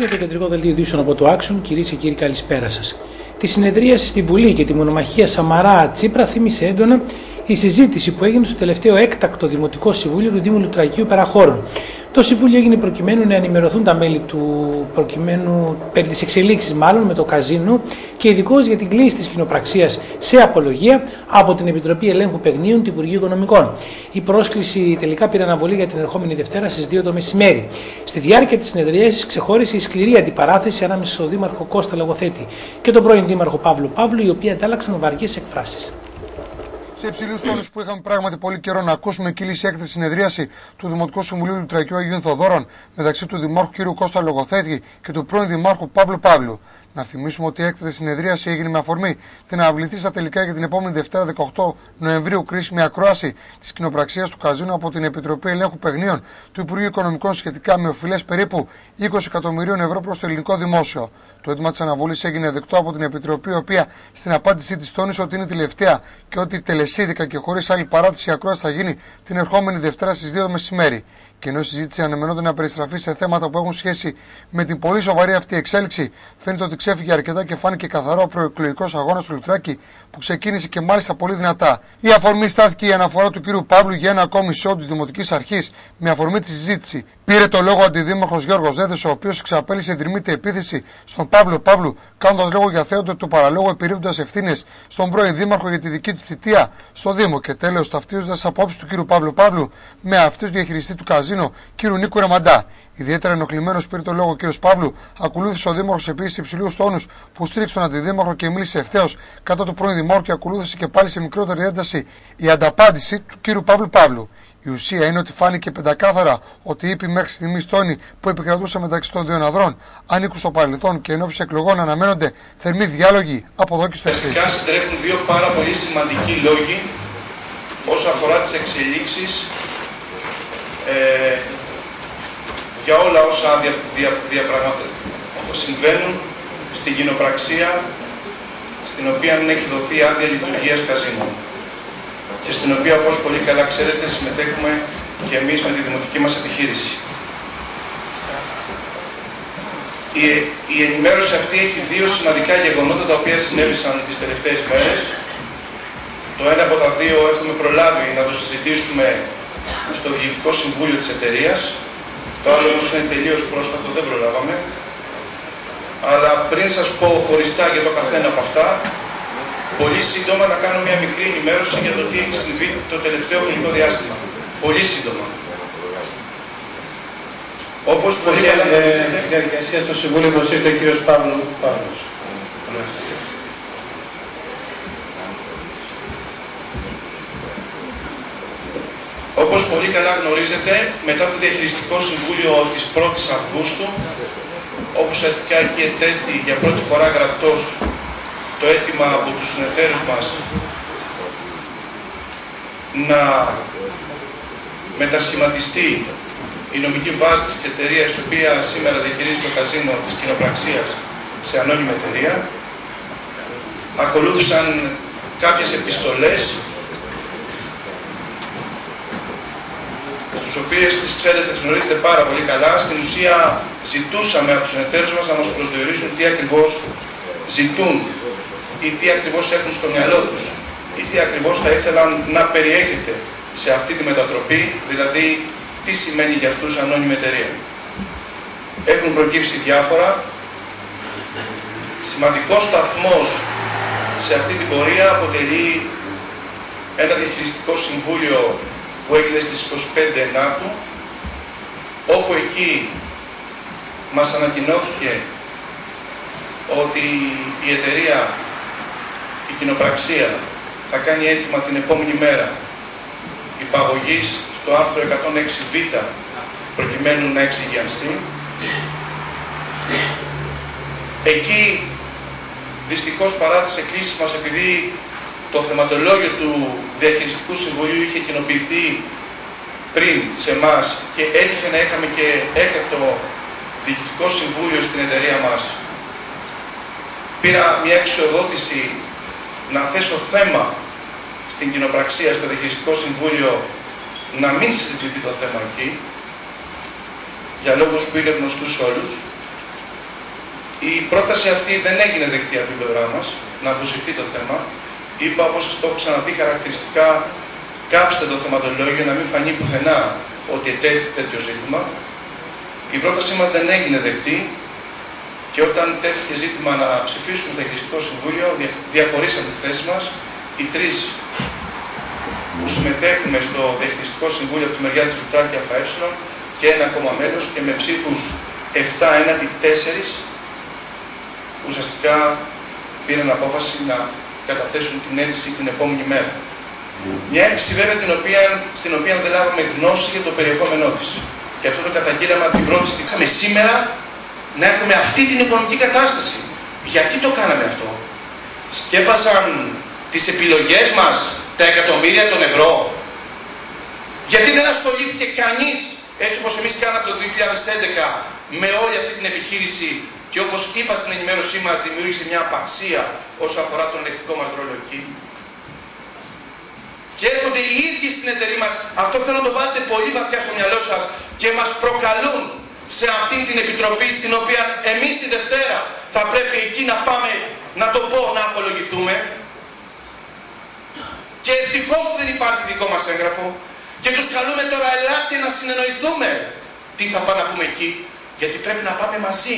Είναι το κεντρικό δελτίο ειδήσεων από το Action. Κυρίες και κύριοι, καλησπέρα σας. Τη συνεδρίαση στην Βουλή και τη μονομαχία Σαμαρά-Τσίπρα θύμισε έντονα η συζήτηση που έγινε στο τελευταίο έκτακτο Δημοτικό Συμβούλιο του Δήμου Λουτρακίου Περαχώρων. Το Συμβούλιο έγινε προκειμένου να ενημερωθούν τα μέλη του περί της εξελίξης με το καζίνο και ειδικώς για την κλίση της κοινοπραξίας σε απολογία από την Επιτροπή Ελέγχου Παιγνίων του Υπουργείου Οικονομικών. Η πρόσκληση τελικά πήρε αναβολή για την ερχόμενη Δευτέρα στις 2 το μεσημέρι. Στη διάρκεια της συνεδρίασης ξεχώρισε η σκληρή αντιπαράθεση ανάμεσα στον Δήμαρχο Κώστα Λογοθέτη και τον πρώην Δήμαρχο Παύλο Παύλου, οι οποίοι αντάλλαξαν βαριές εκφράσεις. Σε υψηλούς τόνους που είχαμε πράγματι πολύ καιρό να ακούσουμε, κύλησε έκθεση συνεδρίαση του Δημοτικού Συμβουλίου Λουτρακίου Αγίων Θοδόρων μεταξύ του Δημάρχου κ. Κώστα Λογοθέτη και του πρώην Δημάρχου Παύλου Παύλου. Να θυμίσουμε ότι η έκτακτη συνεδρίαση έγινε με αφορμή την αναβληθεί στα τελικά για την επόμενη Δευτέρα 18 Νοεμβρίου κρίσιμη ακρόαση τη κοινοπραξίας του καζίνου από την Επιτροπή Ελέγχου Παιγνίων του Υπουργείου Οικονομικών σχετικά με οφειλές περίπου 20 εκατομμυρίων ευρώ προς το ελληνικό δημόσιο. Το αίτημα της αναβολής έγινε δεκτό από την Επιτροπή, η οποία στην απάντησή της τόνισε ότι είναι τελευταία και ότι τελεσίδικα και χωρίς άλλη παράτηση η ακρόαση θα γίνει την ερχόμενη Δευτέρα στις 2 το μεσημέρι. Και ενώ η συζήτηση αναμενόταν να περιστραφεί σε θέματα που έχουν σχέση με την πολύ σοβαρή αυτή εξέλιξη, φαίνεται ότι ξέφυγε αρκετά και φάνηκε καθαρό ο προεκλογικός αγώνας του Λουτράκη που ξεκίνησε και μάλιστα πολύ δυνατά. Η αφορμή στάθηκε η αναφορά του κ. Παύλου για ένα ακόμη σόου της Δημοτικής Αρχής με αφορμή τη συζήτηση. Πήρε το λόγο ο αντιδήμαρχος Γιώργος Δέδες, ο οποίος εξαπέλυσε εντριμμύτη επίθεση στον Παύλο Παύλου, κάνοντας λόγο για θέοντα του παραλόγου, επιρρύπτοντας ευθύνες στον πρώην Δήμαρχο για τη δική του θητεία στο Δήμο και τέλος ταυτίζοντας τις απόψεις του κ. Παύλου Παύλου με αυτές του διαχειριστή του καζίνο κ. Νίκου Ρεμαντά. Ιδιαίτερα ενοχλημένος πήρε το λόγο ο κ. Παύλου, ακολούθησε ο Δήμαρχος επίσης υψηλούς τόνους που στήριξε τον αντιδήμαρχο και μίλησε ευθέως κατά του πρώην Δημάρχου και ακολούθησε και πάλι σε μικρότερη ένταση η ανταπάντηση του κ. Παύλου Παύλου. Η ουσία είναι ότι φάνηκε πεντακάθαρα ότι οι μέχρι στιγμής τόνοι που επικρατούσαν μεταξύ των δύο αναδρών ανήκουν στο παρελθόν και εν ώψη εκλογών αναμένονται θερμοί διάλογοι από εδώ και στο εξής. Φυσικά συντρέχουν δύο πάρα πολύ σημαντικοί λόγοι όσον αφορά τις εξελίξεις για όλα όσα συμβαίνουν στην κοινοπραξία στην οποία έχει δοθεί άδεια λειτουργίας καζίνου και στην οποία, όπως πολύ καλά ξέρετε, συμμετέχουμε και εμείς με τη δημοτική μας επιχείρηση. Η ενημέρωση αυτή έχει δύο σημαντικά γεγονότα τα οποία συνέβησαν τις τελευταίες μέρες. Το ένα από τα δύο έχουμε προλάβει να το συζητήσουμε στο Διοικητικό Συμβούλιο της εταιρείας. Το άλλο όμως είναι τελείως πρόσφατο, δεν προλάβαμε. Αλλά πριν σας πω χωριστά για το καθένα από αυτά, πολύ σύντομα να κάνω μια μικρή ενημέρωση για το τι έχει συμβεί το τελευταίο χρονικό διάστημα. Πολύ σύντομα. Όπως πολύ καλά στη διαδικασία στο Συμβούλιο προσήρθε ο κ. Παύλος. Όπως πολύ καλά γνωρίζετε, μετά το Διαχειριστικό Συμβούλιο της 1ης Αυγούστου, όπως ουσιαστικά εκεί ετέθη για πρώτη φορά γραπτός το αίτημα από τους συνεταίρους μας να μετασχηματιστεί η νομική βάση της εταιρείας, η οποία σήμερα διαχειρίζει το καζίνο της κοινοπραξίας σε ανώνυμη εταιρεία. Ακολούθησαν κάποιες επιστολές, τις οποίες τις ξέρετε, τις γνωρίζετε πάρα πολύ καλά. Στην ουσία ζητούσαμε από τους συνεταίρους μας να μας προσδιορίσουν τι ακριβώς ζητούν ή τι ακριβώς έχουν στο μυαλό τους ή τι ακριβώς θα ήθελαν να περιέχεται σε αυτή τη μετατροπή, δηλαδή τι σημαίνει για αυτούς ανώνυμη εταιρεία. Έχουν προκύψει διάφορα. Σημαντικός σταθμός σε αυτή την πορεία αποτελεί ένα διαχειριστικό συμβούλιο που έγινε στις 25 Ενάτου, όπου εκεί μας ανακοινώθηκε ότι η εταιρεία, η κοινοπραξία, θα κάνει έτοιμα την επόμενη μέρα υπαγωγής στο άρθρο 106β προκειμένου να εξηγιανστεί. Εκεί, δυστυχώς παρά τις εκκλήσεις μας, επειδή το θεματολόγιο του Διαχειριστικού Συμβουλίου είχε κοινοποιηθεί πριν σε εμάς και έτυχε να είχαμε και έκτακτο Διοικητικό Συμβούλιο στην εταιρεία μας, πήρα μια εξοδότηση να θέσω θέμα στην κοινοπραξία, στο Διαχειριστικό Συμβούλιο, να μην συζητηθεί το θέμα εκεί, για λόγους που είναι γνωστούς σε όλους. Η πρόταση αυτή δεν έγινε δεκτή από την πλευρά μας, να αποσυρθεί το θέμα. Είπα, όπως σας το έχω ξαναπεί, χαρακτηριστικά κάψτε το θεματολόγιο, να μην φανεί πουθενά ότι ετέθη τέτοιο ζήτημα. Η πρότασή μας δεν έγινε δεκτή και όταν τέθηκε ζήτημα να ψηφίσουμε το Διαχειριστικό Συμβούλιο, διαχωρίσαμε τη θέση μας. Οι τρεις που συμμετέχουμε στο Διαχειριστικό Συμβούλιο από τη μεριά της Ζουτράκη ΑΕ και ένα ακόμα μέλος και με ψήφους 7 έναντι 4 ουσιαστικά πήραν απόφαση να καταθέσουν την αίτηση την επόμενη μέρα. Μια αίτηση βέβαια στην οποία δεν λάβαμε γνώση για το περιεχόμενό της. Και αυτό το καταγγείλαμε από την πρώτη στιγμή. Σήμερα να έχουμε αυτή την οικονομική κατάσταση. Γιατί το κάναμε αυτό? Σκέπασαν τις επιλογές μας τα εκατομμύρια των ευρώ? Γιατί δεν ασχολήθηκε κανείς, έτσι όπως εμείς κάναμε το 2011, με όλη αυτή την επιχείρηση και όπως είπα στην ενημέρωσή μας δημιούργησε μια απαξία όσο αφορά τον ελεκτικό μας ρόλο εκεί? Και έρχονται οι ίδιοι στην εταιρεία μας, αυτό θέλω να το βάλετε πολύ βαθιά στο μυαλό σας, και μας προκαλούν σε αυτήν την επιτροπή, στην οποία εμείς τη Δευτέρα θα πρέπει εκεί να πάμε, να το πω, να απολογηθούμε. Και ευτυχώς δεν υπάρχει δικό μας έγγραφο. Και τους καλούμε τώρα, ελάτε να συνεννοηθούμε. Τι θα πάμε να πούμε εκεί? Γιατί πρέπει να πάμε μαζί.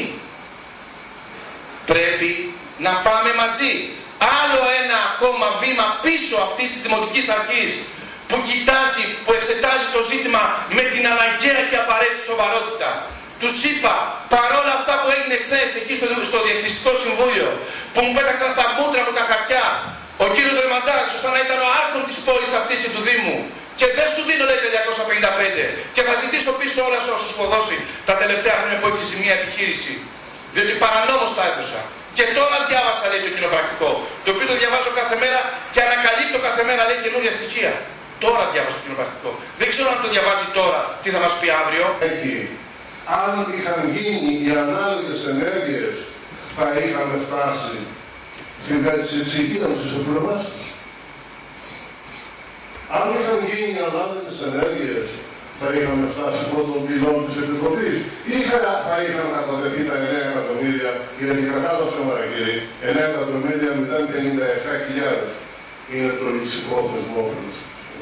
Πρέπει να πάμε μαζί. Άλλο ένα ακόμα βήμα πίσω αυτής της Δημοτικής Αρχής που κοιτάζει, που εξετάζει το ζήτημα με την αναγκαία και απαραίτητη σοβαρότητα. Τους είπα, παρόλα αυτά που έγινε χθες εκεί στο Διαχειριστικό Συμβούλιο, που μου πέταξαν στα μούτρα μου τα χαρτιά, ο κύριος Ρεμαντάς, σαν να ήταν ο άρχον της πόλης αυτής και του Δήμου, και δεν σου δίνω, λέτε, 255, και θα ζητήσω πίσω όλα όσα σου έχω δώσει τα τελευταία χρόνια που έχει ζημία επιχείρηση, διότι παρανόμως τα έδωσα. Και τώρα διάβασα, λέει, το κοινοπρακτικό, το οποίο το διαβάζω κάθε μέρα και ανακαλύπτω κάθε μέρα, λέει, καινούργια στοιχεία. Τώρα διάβασα το κοινοπρακτικό. Δεν ξέρω αν το διαβάζει τώρα, τι θα μας πει αύριο. Αν είχαν γίνει οι ανάλογες ενέργειες, θα είχαμε φτάσει στην θέση της εκκίνησης της πλευράς. Αν είχαν γίνει οι ανάλογες ενέργειες, θα είχαμε φτάσει πρώτον πυλών της Επιτροπής, ή θα είχαν καταδεχθεί τα 9 εκατομμύρια, γιατί κρατάω σήμερα, κύριε, 9.057.000 είναι το ληξιπρόθεσμο όφελος.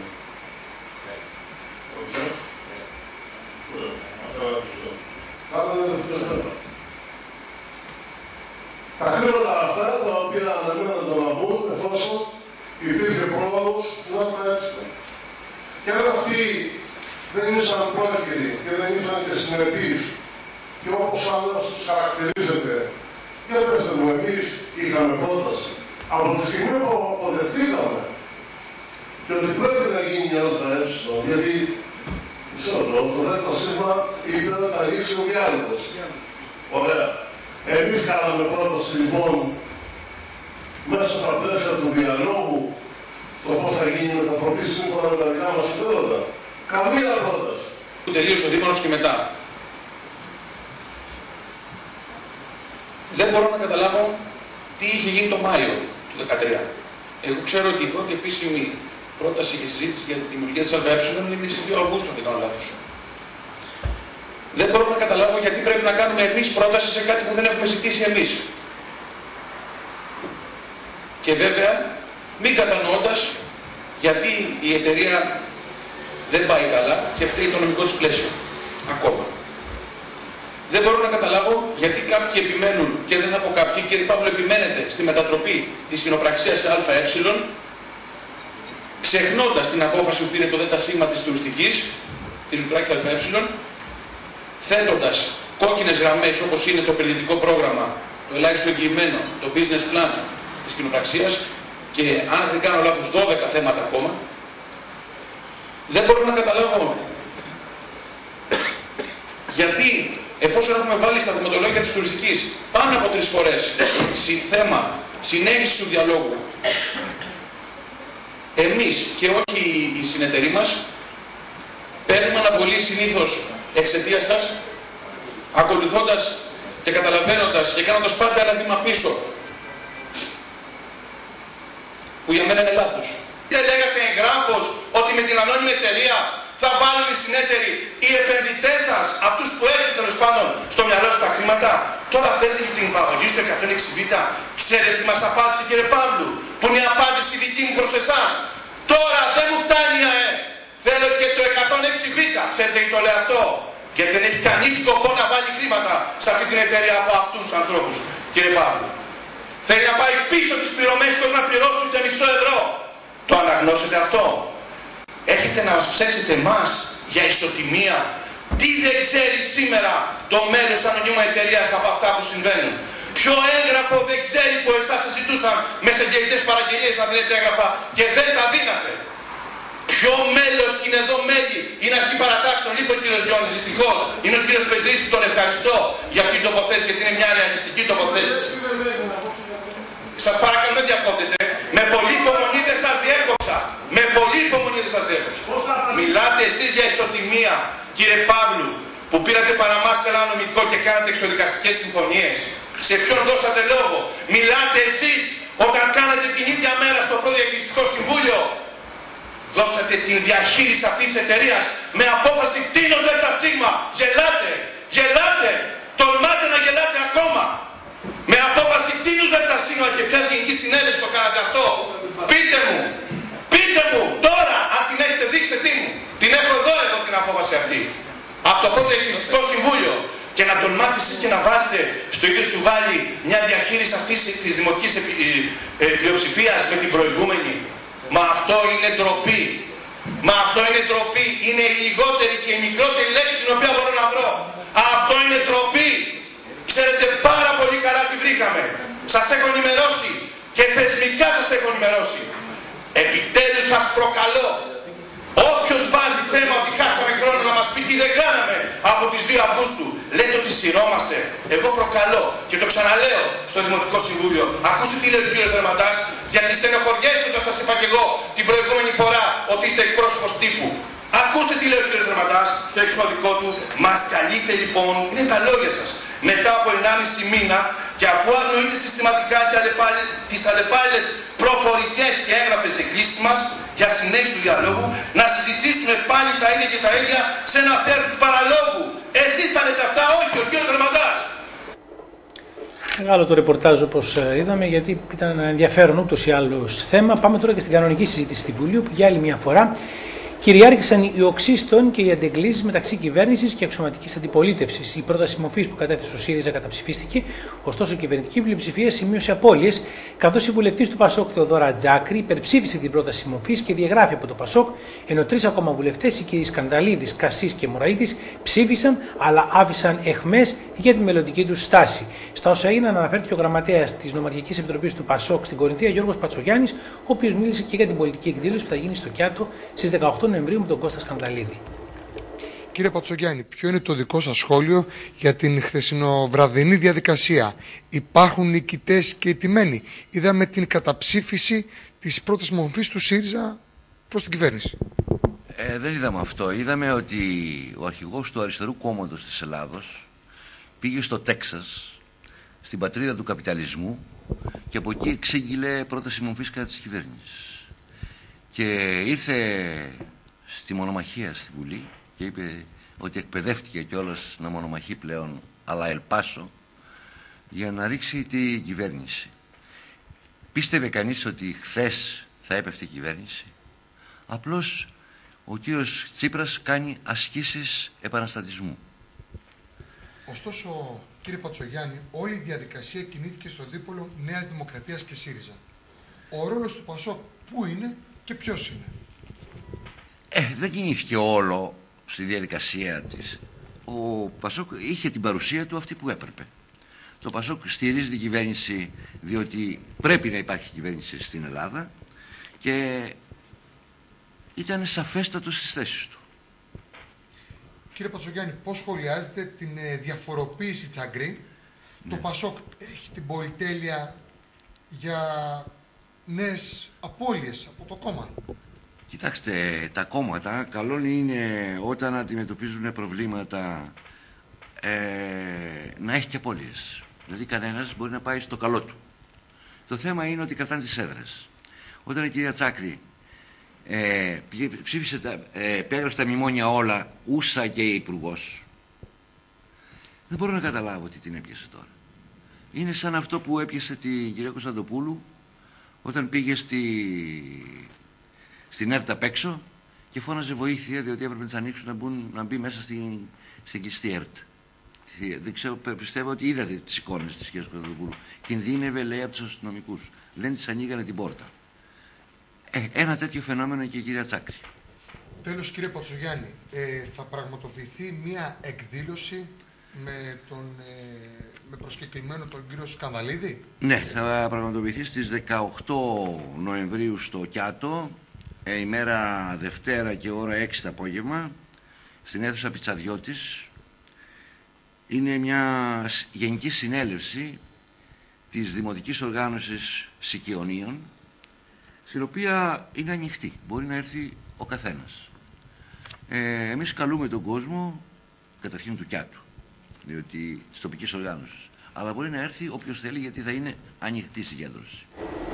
Τα χρήματα αυτά, τα οποία αναμένονται να μπουν, εφόσον υπήρχε πρόοδος στην ΑΕ. Και αν αυτοί δεν ήσαν πρόχειροι και δεν ήσαν και συνεπείς, και όπως άλλως τους χαρακτηρίζεται, για πέστε μου, εμείς είχαμε πρόταση. Από τη στιγμή που αποδεχθήκαμε και ότι πρέπει να γίνει η ΑΕ, γιατί το δεύτερο σύγμα είπε ότι θα λήξει ο διάλογος. Ωραία. Εμείς κάναμε πρόταση λοιπόν μέσα στα πλαίσια του διαλόγου το πώς θα γίνει η μεταφορή σύμφωνα με τα δικά μας συμφέροντα. Καμία πρόταση. Που τελείωσε ο Δήμαρχος και μετά. Δεν μπορώ να καταλάβω τι είχε γίνει το Μάιο του 2013. Εγώ ξέρω ότι η πρώτη επίσημη πρόταση και συζήτηση για τη δημιουργία της ΑΕ είναι στις 2 Αυγούστου, αν δεν κάνω λάθος. Δεν μπορώ να καταλάβω γιατί πρέπει να κάνουμε εμείς πρόταση σε κάτι που δεν έχουμε ζητήσει εμείς. Και βέβαια, μην κατανοώντας γιατί η εταιρεία δεν πάει καλά και φταίει το νομικό της πλαίσιο. Ακόμα. Δεν μπορώ να καταλάβω γιατί κάποιοι επιμένουν, και δεν θα πω κάποιοι, κύριε Παύλο, επιμένετε στη μετατροπή της κοινοπραξίας σε ΑΕ, ξεχνώντας την απόφαση που πήρε το ΔΣ της τουριστικής, της Ζουτράκη ΑΕ, θέτοντας κόκκινες γραμμές όπως είναι το επενδυτικό πρόγραμμα, το ελάχιστο εγγυημένο, το business plan της κοινοπραξίας και αν δεν κάνω λάθος 12 θέματα ακόμα. Δεν μπορώ να καταλάβω γιατί, εφόσον έχουμε βάλει στα θεματολόγια της τουριστικής πάνω από 3 φορές θέμα συνέχιση του διαλόγου, εμείς και όχι οι συνεταιροί μας παίρνουμε αναβολή συνήθως εξαιτίας σας, ακολουθώντας και καταλαβαίνοντας και κάνοντας πάντα ένα βήμα πίσω, που για μένα είναι λάθος. Δεν λέγατε εγγράφος ότι με την ανώνυμη εταιρεία θα βάλουν οι συνέτεροι, οι επενδυτές σας, αυτούς που έρχεται τέλος πάντων στο μυαλό σου τα χρήματα. Τώρα θέλετε και την υπαγωγή στο 106β. Ξέρετε τι μας απάντησε, κύριε Παύλου, που είναι η απάντηση δική μου προς εσάς. Τώρα δεν μου φτάνει η ΑΕ. Θέλω και το 106β. Ξέρετε τι το λέω αυτό? Γιατί δεν έχει κανείς σκοπό να βάλει χρήματα σε αυτή την εταιρεία από αυτούς τους ανθρώπους, κύριε Παύλου. Θέλει να πάει πίσω τις πληρωμές χωρίς να πληρώσει ούτε μισό ευρώ. Το αναγνώσετε αυτό? Έχετε να μας ψέξετε εμάς για ισοτιμία? Τι δεν ξέρει σήμερα το μέλος της ανωνύμου εταιρείας από αυτά που συμβαίνουν? Ποιο έγγραφο δεν ξέρει που εσάς σας ζητούσαν με εγγενητές παραγγελίες να δίνετε έγγραφα και δεν τα δίνατε? Ποιο μέλος, και είναι εδώ μέλη, είναι αρχή παρατάξεων, είπε ο κύριος Γιώνης, δυστυχώς. Είναι ο κύριος Πετρής, τον ευχαριστώ για αυτή την τοποθέτηση, γιατί είναι μια ρεαλιστική τοποθέτηση. Σας παρακαλώ, δεν διακόπτετε. Με πολύ υπομονή δεν σας διέκοψα. Με πολύ υπομονή δεν σας διέκοψα. Μιλάτε εσείς για ισοτιμία, κύριε Παύλου, που πήρατε παραμάστερα νομικό και κάνατε εξοδικαστικές συμφωνίες. Σε ποιον δώσατε λόγο? Μιλάτε εσείς όταν κάνατε την ίδια μέρα στο πρώτο Διαχειριστικό Συμβούλιο? Δώσατε την διαχείριση αυτής της εταιρείας με απόφαση κτίνος ΔΣ. Γελάτε! Γελάτε! Τολμάτε να γελάτε ακόμα! Με απόφαση κτίνους ΔΣ και ποιας γενική συνέλευση το κάνατε αυτό? Πείτε μου! Πείτε μου! Τώρα! Αν την έχετε, δείξτε τι μου! Την έχω εδώ την απόφαση αυτή. Από το πρώτο Διαχειριστικό Συμβούλιο. Και να τολμάτε εσείς και να βάζετε στο ίδιο τσουβάλι μια διαχείριση αυτής της δημοτικής πλειοψηφίας με την προηγούμενη. Μα αυτό είναι ντροπή. Μα αυτό είναι ντροπή. Είναι η λιγότερη και η μικρότερη λέξη την οποία μπορώ να βρω. Αυτό είναι ντροπή. Ξέρετε πάρα πολύ καλά τι βρήκαμε. Σας έχω ενημερώσει. Και θεσμικά σας έχω ενημερώσει. Επιτέλους σας προκαλώ. Όποιος βάζει θέμα ότι χάσαμε χρόνο να μας πει τι δεν κάναμε από τις 2 Αυγούστου, λέτε ότι σειρώμαστε. Εγώ προκαλώ και το ξαναλέω στο Δημοτικό Συμβούλιο. Ακούστε τι λέει ο κύριος Δερματάς, γιατί στενοχωριέστε όταν σας είπα και εγώ την προηγούμενη φορά ότι είστε εκπρόσωπος τύπου. Ακούστε τι λέει ο κύριος Δερματάς στο εξωδικό του. Μας καλείτε λοιπόν, είναι τα λόγια σας, μετά από 1,5 μήνα και αφού αγνοείτε συστηματικά τις αλλεπάλληλες προφορικές και έγγραφες εκκλήσεις μας για συνέχιση του διαλόγου, να συζητήσουμε πάλι τα ίδια και τα ίδια σε ένα θέμα του παραλόγου. Εσείς τα λέτε αυτά, όχι ο κύριος Δερματάς. Μεγάλο το ρεπορτάζ όπως είδαμε, γιατί ήταν ενδιαφέρον ούτως ή άλλως θέμα. Πάμε τώρα και στην κανονική συζήτηση στη Βουλή, που για άλλη μια φορά κυριάρχησαν οι οξύστων και οι αντεγκλήσεις μεταξύ κυβέρνησης και αξιωματικής αντιπολίτευσης. Η πρόταση μορφής που κατέθεσε ο ΣΥΡΙΖΑ καταψηφίστηκε, ωστόσο η κυβερνητική πλειοψηφία σημείωσε απώλειες, καθώς η βουλευτής του ΠΑΣΟΚ Θεοδώρα Τζάκρη υπερψήφισε την πρόταση μορφής και διαγράφει από το ΠΑΣΟΚ, ενώ 3 ακόμα βουλευτές, οι κ. Σκανδαλίδης, Κασσής και Μωραΐτης, ψήφισαν αλλά άφησαν αιχμές για τη μελλοντική τους στάση. Στα όσα έγιναν, αναφέρθηκε ο γραμματέας της Νομαρχικής Επιτροπής του ΠΑΣΟΚ στην Κορινθία, Γιώργος Πατσογιάννης, ο οποίος μίλησε και για την πολιτική εκδήλωση που θα γίνει στο Κιάτο στις 18 Νοεμβρίου με τον Κώστα Σκανδαλίδη. Κύριε Πατσογιάννη, ποιο είναι το δικό σας σχόλιο για την χθεσινοβραδινή διαδικασία? Υπάρχουν νικητές και ηττημένοι? Είδαμε την καταψήφιση της πρώτης μορφής του ΣΥΡΙΖΑ προς την κυβέρνηση. Δεν είδαμε αυτό. Είδαμε ότι ο αρχηγός του αριστερού κόμματος της Ελλάδος πήγε στο Τέξας, στην πατρίδα του καπιταλισμού, και από εκεί εξήγηλε πρόταση μορφής κατά της κυβέρνησης. Και ήρθε στη μονομαχία στη Βουλή και είπε ότι εκπαιδεύτηκε κιόλας να μονομαχεί πλέον, αλλά ελπάσω, για να ρίξει την κυβέρνηση. Πίστευε κανείς ότι χθες θα έπεφτε η κυβέρνηση? Απλώς ο κύριος Τσίπρας κάνει ασκήσεις επαναστατισμού. Ωστόσο, κύριε Πατσογιάννη, όλη η διαδικασία κινήθηκε στο δίπολο Νέας Δημοκρατίας και ΣΥΡΙΖΑ. Ο ρόλος του ΠΑΣΟΚ πού είναι και ποιος είναι? Δεν κινήθηκε όλο στη διαδικασία της. Ο ΠΑΣΟΚ είχε την παρουσία του αυτή που έπρεπε. Το ΠΑΣΟΚ στηρίζει την κυβέρνηση διότι πρέπει να υπάρχει κυβέρνηση στην Ελλάδα και ήταν σαφέστατο στις θέσεις του. Κύριε Πατσογιάννη, πώς σχολιάζετε την διαφοροποίηση Τσαγκρή? Το ΠΑΣΟΚ έχει την πολυτέλεια για νέες απώλειες από το κόμμα. Κοιτάξτε, τα κόμματα καλό είναι όταν αντιμετωπίζουν προβλήματα να έχει και απώλειες. Δηλαδή κανένας μπορεί να πάει στο καλό του. Το θέμα είναι ότι κρατάνε τις έδρες. Όταν η κυρία Τσάκρη ψήφισε, πέγραψε τα μνημόνια όλα, ούσα και υπουργός, Δεν μπορώ να καταλάβω τι την έπιασε τώρα. Είναι σαν αυτό που έπιασε την κυρία Κωνσταντοπούλου όταν πήγε στην ΕΡΤ απ' έξω και φώναζε βοήθεια διότι έπρεπε να τις ανοίξουν να μπει μέσα στην κλειστή ΕΡΤ. Δεν ξέρω, πιστεύω ότι είδατε τις εικόνες της κυρίας Κωνσταντοπούλου. Κινδύνευε, λέει, από τους αστυνομικούς. Δεν της ανοίγανε την πόρτα. Ένα τέτοιο φαινόμενο και η κυρία Τσάκρη. Τέλος, κύριε Πατσογιάννη, θα πραγματοποιηθεί μία εκδήλωση με προσκεκλημένο τον κύριο Σκανδαλίδη. Ναι, θα πραγματοποιηθεί στις 18 Νοεμβρίου στο Κιάτο, ημέρα Δευτέρα και ώρα 6 το απόγευμα, στην αίθουσα Πιτσαδιώτης. Είναι μια γενική συνέλευση της Δημοτικής Οργάνωσης Σικαιωνίων, στην οποία είναι ανοιχτή, μπορεί να έρθει ο καθένας. Εμείς καλούμε τον κόσμο, καταρχήν του Κιάτου, διότι της τοπικής οργάνωσης, αλλά μπορεί να έρθει όποιος θέλει, γιατί θα είναι ανοιχτή συγκέντρωση.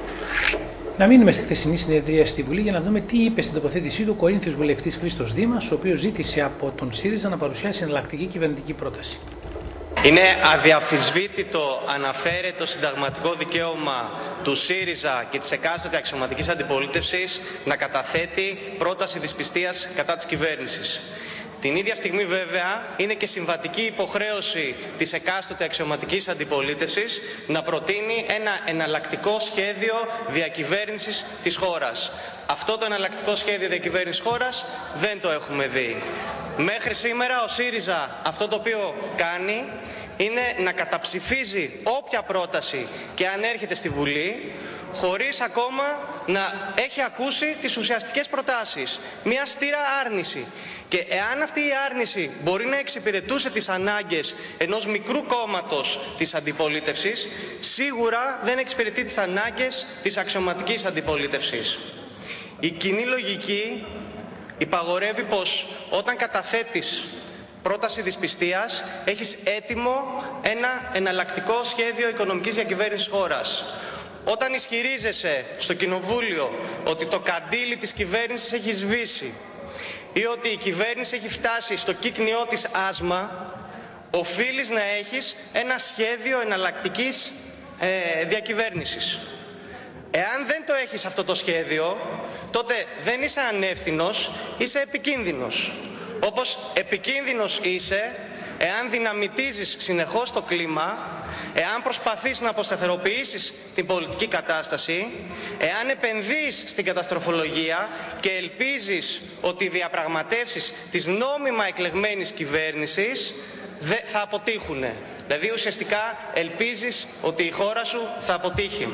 Να μείνουμε στη χθεσινή συνεδρία στη Βουλή για να δούμε τι είπε στην τοποθέτησή του ο Κορίνθιος βουλευτής Χρήστος Δήμας, ο οποίος ζήτησε από τον ΣΥΡΙΖΑ να παρουσιάσει εναλλακτική κυβερνητική πρόταση. Είναι αδιαφυσβήτητο, αναφέρεται το συνταγματικό δικαίωμα του ΣΥΡΙΖΑ και της εκάστοτε αξιωματικής αντιπολίτευσης να καταθέτει πρόταση δυσπιστίας κατά της κυβέρνησης. Την ίδια στιγμή βέβαια είναι και συμβατική υποχρέωση της εκάστοτε αξιωματικής αντιπολίτευσης να προτείνει ένα εναλλακτικό σχέδιο διακυβέρνησης της χώρας. Αυτό το εναλλακτικό σχέδιο διακυβέρνησης χώρας δεν το έχουμε δει. Μέχρι σήμερα ο ΣΥΡΙΖΑ αυτό το οποίο κάνει είναι να καταψηφίζει όποια πρόταση και αν έρχεται στη Βουλή, χωρίς ακόμα να έχει ακούσει τις ουσιαστικές προτάσεις. Μια στήρα άρνηση. Και εάν αυτή η άρνηση μπορεί να εξυπηρετούσε τις ανάγκες ενός μικρού κόμματος της αντιπολίτευσης, σίγουρα δεν εξυπηρετεί τις ανάγκες της αξιωματικής αντιπολίτευσης. Η κοινή λογική υπαγορεύει πως όταν καταθέτεις πρόταση δυσπιστίας έχεις έτοιμο ένα εναλλακτικό σχέδιο οικονομικής διακυβέρνησης χώρας. Όταν ισχυρίζεσαι στο Κοινοβούλιο ότι το καντήλι της κυβέρνησης έχει σβήσει ή ότι η κυβέρνηση έχει φτάσει στο κύκνιό της άσμα, οφείλεις να έχεις ένα σχέδιο εναλλακτικής διακυβέρνησης. Εάν δεν το έχεις αυτό το σχέδιο, τότε δεν είσαι ανεύθυνος, είσαι επικίνδυνος. Όπως επικίνδυνος είσαι εάν δυναμητίζεις συνεχώς το κλίμα, εάν προσπαθείς να αποσταθεροποιήσεις την πολιτική κατάσταση, εάν επενδύεις στην καταστροφολογία και ελπίζεις ότι οι διαπραγματεύσεις της νόμιμα εκλεγμένης κυβέρνησης θα αποτύχουν. Δηλαδή ουσιαστικά ελπίζεις ότι η χώρα σου θα αποτύχει.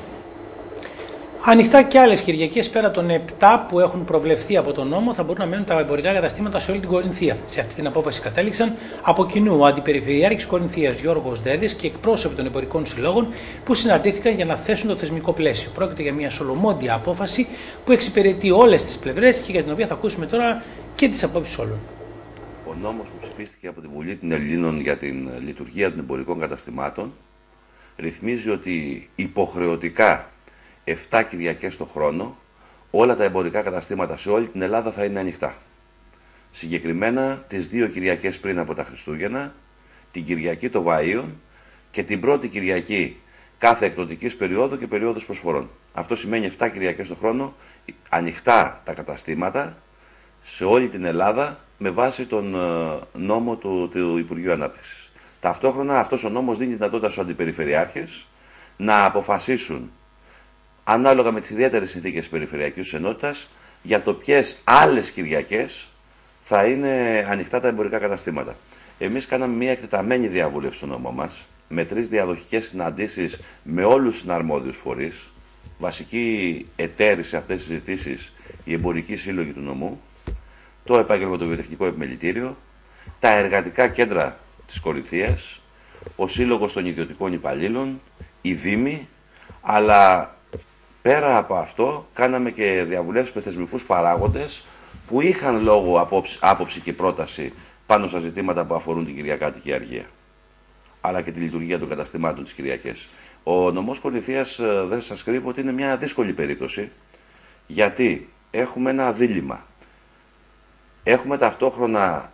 Ανοιχτά και άλλες Κυριακές πέρα των 7 που έχουν προβλεφθεί από τον νόμο θα μπορούν να μένουν τα εμπορικά καταστήματα σε όλη την Κορινθία. Σε αυτή την απόφαση κατέληξαν από κοινού ο Αντιπεριφερειάρχης Κορινθίας Γιώργος Δέδης και εκπρόσωποι των εμπορικών συλλόγων που συναντήθηκαν για να θέσουν το θεσμικό πλαίσιο. Πρόκειται για μια σολομόντια απόφαση που εξυπηρετεί όλες τις πλευρές και για την οποία θα ακούσουμε τώρα και τις απόψεις όλων. Ο νόμος που ψηφίστηκε από τη Βουλή των Ελλήνων για την λειτουργία των εμπορικών καταστημάτων ρυθμίζει ότι υποχρεωτικά 7 Κυριακές το χρόνο όλα τα εμπορικά καταστήματα σε όλη την Ελλάδα θα είναι ανοιχτά. Συγκεκριμένα τις 2 Κυριακές πριν από τα Χριστούγεννα, την Κυριακή των Βαΐων και την πρώτη Κυριακή κάθε εκδοτικής περίοδου και περίοδους προσφορών. Αυτό σημαίνει 7 Κυριακές το χρόνο ανοιχτά τα καταστήματα σε όλη την Ελλάδα με βάση τον νόμο του Υπουργείου Ανάπτυξης. Ταυτόχρονα αυτός ο νόμος δίνει δυνατότητα στους αντιπεριφερειάρχες να αποφασίσουν ανάλογα με τις ιδιαίτερες συνθήκες της περιφερειακής ενότητας για το ποιες άλλες Κυριακές θα είναι ανοιχτά τα εμπορικά καταστήματα. Εμείς κάναμε μια εκτεταμένη διαβούλευση στο νόμο μας με 3 διαδοχικές συναντήσεις με όλους τους συναρμόδιους φορείς, βασική εταίροι σε αυτές τις συζητήσεις οι εμπορικοί σύλλογοι του νομού, το Επαγγελματοβιοτεχνικό Επιμελητήριο, τα εργατικά κέντρα της Κορινθίας, ο Σύλλογος των Ιδιωτικών Υπαλλήλων, οι Δήμοι, αλλά πέρα από αυτό κάναμε και διαβουλεύσεις με θεσμικούς παράγοντες που είχαν λόγο άποψη και πρόταση πάνω στα ζητήματα που αφορούν την Κυριακάτικη Αργία, αλλά και τη λειτουργία των καταστημάτων της Κυριακές. Ο νομός Κορινθίας, δεν σας κρύβω ότι είναι μια δύσκολη περίπτωση, γιατί έχουμε ένα δίλημμα. Έχουμε ταυτόχρονα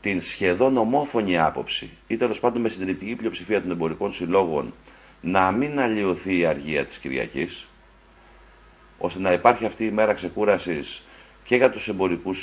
την σχεδόν ομόφωνη άποψη ή τέλος πάντων με συντριπτική πλειοψηφία των εμπορικών συλλόγων να μην αλλοιωθεί η αργία της Κυριακής, ώστε να υπάρχει αυτή η μέρα ξεκούρασης και για τους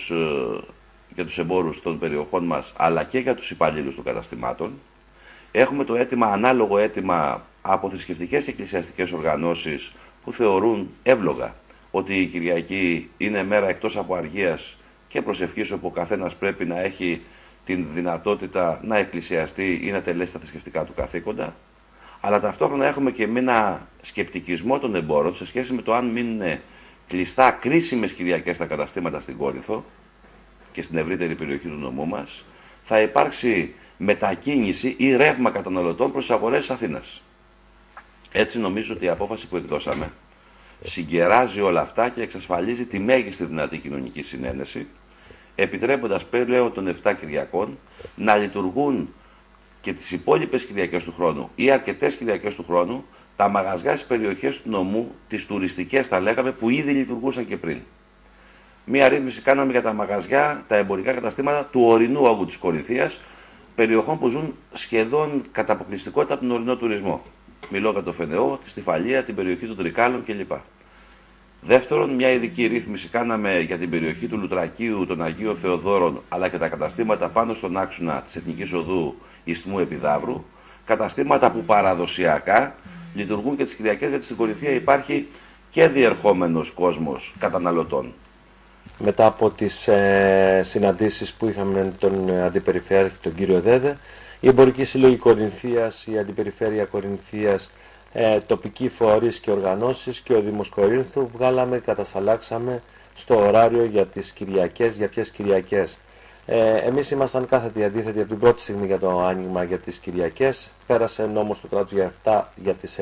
εμπόρους των περιοχών μας, αλλά και για τους υπαλλήλους των καταστημάτων. Έχουμε το ανάλογο αίτημα από θρησκευτικές και εκκλησιαστικές οργανώσεις που θεωρούν εύλογα ότι η Κυριακή είναι μέρα εκτός από αργίας και προσευχής, όπου ο καθένας πρέπει να έχει την δυνατότητα να εκκλησιαστεί ή να τελέσει τα θρησκευτικά του καθήκοντα. Αλλά ταυτόχρονα έχουμε και ένα σκεπτικισμό των εμπόρων σε σχέση με το αν μείνουν κλειστά κρίσιμες Κυριακές στα καταστήματα στην Κόρινθο και στην ευρύτερη περιοχή του νομού μας, θα υπάρξει μετακίνηση ή ρεύμα καταναλωτών προς τις αγορές της Αθήνας. Έτσι νομίζω ότι η απόφαση που εκδώσαμε συγκεράζει όλα αυτά και εξασφαλίζει τη μέγιστη δυνατή κοινωνική συνένεση, επιτρέποντας πλέον των 7 Κυριακών να λειτουργούν και τις υπόλοιπες Κυριακές του χρόνου ή αρκετές Κυριακές του χρόνου τα μαγαζιά στις περιοχές του νομού, τις τουριστικές θα λέγαμε, που ήδη λειτουργούσαν και πριν. Μία ρύθμιση κάναμε για τα μαγαζιά, τα εμπορικά καταστήματα του ορεινού όγκου της Κορινθίας, περιοχών που ζουν σχεδόν κατά αποκλειστικότητα από τον ορεινό τουρισμό. Μιλώ για το Φενεό, τη Στιφαλία, την περιοχή των Τρικάλων κλπ. Δεύτερον, μια ειδική ρύθμιση κάναμε για την περιοχή του Λουτρακίου, των Αγίων Θεοδόρων, αλλά και τα καταστήματα πάνω στον άξονα της Εθνικής Οδού Ιστμού Επιδαύρου. Καταστήματα που παραδοσιακά λειτουργούν και τις Κυριακές, γιατί στην Κορινθία υπάρχει και διερχόμενος κόσμος καταναλωτών. Μετά από τις συναντήσεις που είχαμε με τον Αντιπεριφέρειαρχη, τον κύριο Δέδε, η Εμπορική Συλλογή Κορινθίας, η Αντιπεριφέρεια Κορινθίας, τοπικοί φορείς και οργανώσεις και ο Δήμος Κορίνθου κατασταλάξαμε στο ωράριο για τις Κυριακές, για ποιες Κυριακές. Εμείς ήμασταν κάθετοι αντίθετοι από την πρώτη στιγμή για το άνοιγμα για τις Κυριακές. Πέρασε νόμος του κράτους για τις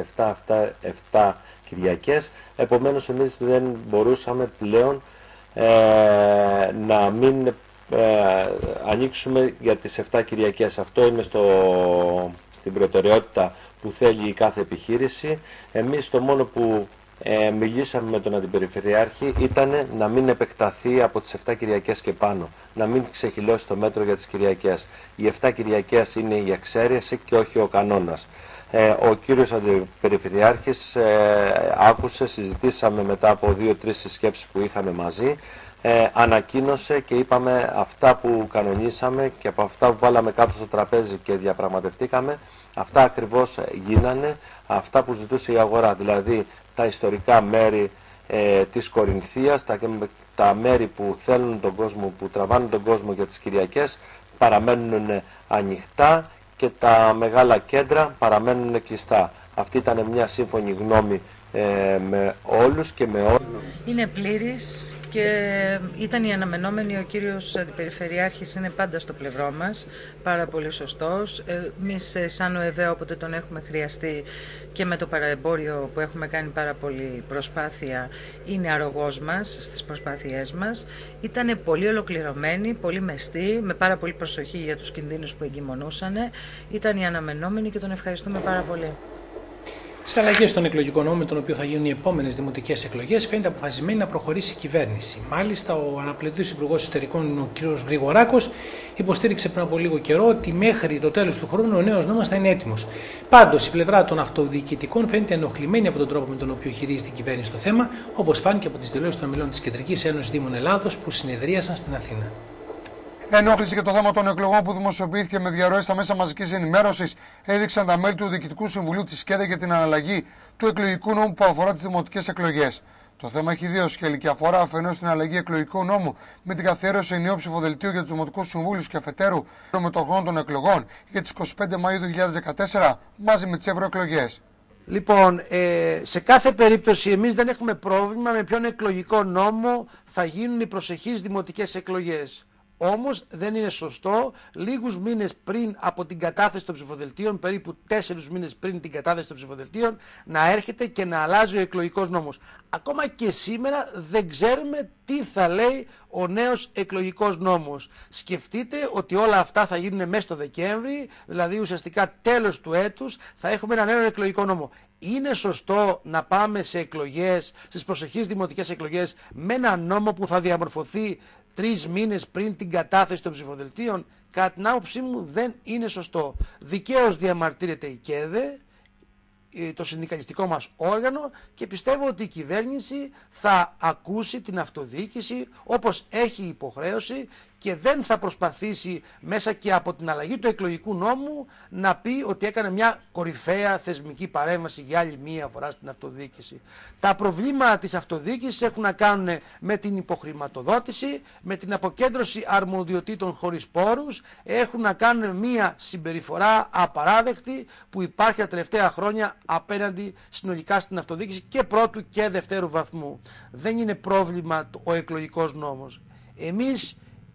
7 Κυριακές, επομένως εμείς δεν μπορούσαμε πλέον να μην ανοίξουμε για τις 7 Κυριακές. Αυτό είναι στην προτεραιότητα που θέλει η κάθε επιχείρηση. Εμείς το μόνο που μιλήσαμε με τον Αντιπεριφερειάρχη ήταν να μην επεκταθεί από τις 7 Κυριακές και πάνω, να μην ξεχυλώσει το μέτρο για τις Κυριακές. Οι 7 Κυριακές είναι η εξαίρεση και όχι ο κανόνας. Ο κύριος Αντιπεριφερειάρχης άκουσε, συζητήσαμε μετά από 2-3 συσκέψεις που είχαμε μαζί, ανακοίνωσε και είπαμε αυτά που κανονίσαμε και από αυτά που βάλαμε κάτω στο τραπέζι και διαπραγματευτήκαμε, αυτά ακριβώς γίνανε, αυτά που ζητούσε η αγορά, δηλαδή τα ιστορικά μέρη της Κορινθίας, τα μέρη που θέλουν τον κόσμο, που τραβάνουν τον κόσμο για τις Κυριακές, παραμένουν ανοιχτά και τα μεγάλα κέντρα παραμένουν κλειστά. Αυτή ήταν μια σύμφωνη γνώμη με όλους και με όλους. Είναι πλήρης και ήταν η αναμενόμενη. Ο κύριος Αντιπεριφερειάρχης είναι πάντα στο πλευρό μας, πάρα πολύ σωστός. Εμείς σαν ΟΕΒ, όποτε τον έχουμε χρειαστεί και με το παραεμπόριο που έχουμε κάνει πάρα πολύ προσπάθεια, είναι αρρωγός μας στις προσπάθειές μας. Ήταν πολύ ολοκληρωμένη, πολύ μεστή, με πάρα πολύ προσοχή για τους κινδύνους που εγκυμονούσαν. Ήταν η αναμενόμενη και τον ευχαριστούμε πάρα πολύ. Σε αλλαγές στον εκλογικό νόμο με τον οποίο θα γίνουν οι επόμενες δημοτικές εκλογές, φαίνεται αποφασισμένη να προχωρήσει η κυβέρνηση. Μάλιστα, ο αναπληρωτής Υπουργός Εσωτερικών, ο κ. Γρηγοράκος, υποστήριξε πριν από λίγο καιρό ότι μέχρι το τέλος του χρόνου ο νέος νόμος θα είναι έτοιμος. Πάντως, η πλευρά των αυτοδιοικητικών φαίνεται ενοχλημένη από τον τρόπο με τον οποίο χειρίζεται η κυβέρνηση το θέμα, όπως φάνηκε από τις δηλώσεις των μελών της Κεντρικής Ένωσης Δήμων Ελλάδος που συνεδρίασαν στην Αθήνα. Ενόχληση και το θέμα των εκλογών που δημοσιοποιήθηκε με διαρροές στα μέσα μαζικής ενημέρωσης έδειξαν τα μέλη του Διοικητικού Συμβουλίου της ΚΕΔΕ για την αναλλαγή του εκλογικού νόμου που αφορά τις δημοτικές εκλογές. Το θέμα έχει δύο σκέλη και αφορά αφενός την αλλαγή εκλογικού νόμου με την καθιέρωση ενιαίου ψηφοδελτίου για τους δημοτικούς συμβούλους και αφετέρου με το χρόνο των εκλογών για τις 25 Μαΐου 2014 μαζί με τις ευρωεκλογές. Λοιπόν, σε κάθε περίπτωση εμείς δεν έχουμε πρόβλημα με ποιον εκλογικό νόμο θα γίνουν οι προσεχείς δημοτικές εκλογές. Όμως δεν είναι σωστό λίγους μήνες πριν από την κατάθεση των ψηφοδελτίων, περίπου 4 μήνες πριν την κατάθεση των ψηφοδελτίων, να έρχεται και να αλλάζει ο εκλογικός νόμος. Ακόμα και σήμερα δεν ξέρουμε τι θα λέει ο νέος εκλογικός νόμος. Σκεφτείτε ότι όλα αυτά θα γίνουν μέσα στο Δεκέμβρη, δηλαδή ουσιαστικά τέλος του έτους θα έχουμε ένα νέο εκλογικό νόμο. Είναι σωστό να πάμε σε εκλογές, στις προσεχείς δημοτικές εκλογές, με ένα νόμο που θα διαμορφωθεί 3 μήνες πριν την κατάθεση των ψηφοδελτίων, κατά την άποψή μου δεν είναι σωστό. Δικαίως διαμαρτύρεται η ΚΕΔΕ, το συνδικαλιστικό μας όργανο, και πιστεύω ότι η κυβέρνηση θα ακούσει την αυτοδιοίκηση όπως έχει υποχρέωση και δεν θα προσπαθήσει μέσα και από την αλλαγή του εκλογικού νόμου να πει ότι έκανε μια κορυφαία θεσμική παρέμβαση για άλλη μία φορά στην αυτοδιοίκηση. Τα προβλήματα της αυτοδιοίκησης έχουν να κάνουν με την υποχρηματοδότηση, με την αποκέντρωση αρμοδιοτήτων χωρίς πόρους, έχουν να κάνουν μια συμπεριφορά απαράδεκτη που υπάρχει τα τελευταία χρόνια απέναντι συνολικά στην αυτοδιοίκηση και πρώτου και δευτέρου βαθμού. Δεν είναι πρόβλημα ο εκλογικός νόμος. Εμείς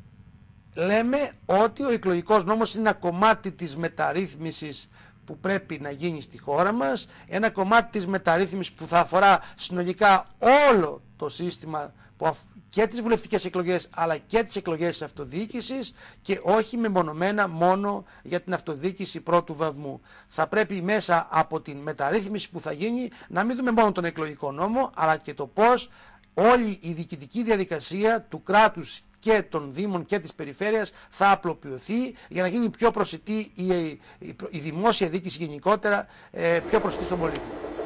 λέμε ότι ο εκλογικός νόμος είναι ένα κομμάτι της μεταρρύθμισης που πρέπει να γίνει στη χώρα μας, ένα κομμάτι της μεταρρύθμισης που θα αφορά συνολικά όλο το σύστημα και τις βουλευτικές εκλογές αλλά και τις εκλογές της αυτοδιοίκησης και όχι μεμονωμένα μόνο για την αυτοδιοίκηση πρώτου βαθμού. Θα πρέπει μέσα από την μεταρρύθμιση που θα γίνει να μην δούμε μόνο τον εκλογικό νόμο αλλά και το πώς όλη η διοικητική διαδικασία του κράτους και των Δήμων και της Περιφέρειας θα απλοποιηθεί για να γίνει πιο προσιτή η δημόσια διοίκηση γενικότερα, πιο προσιτή στον πολίτη.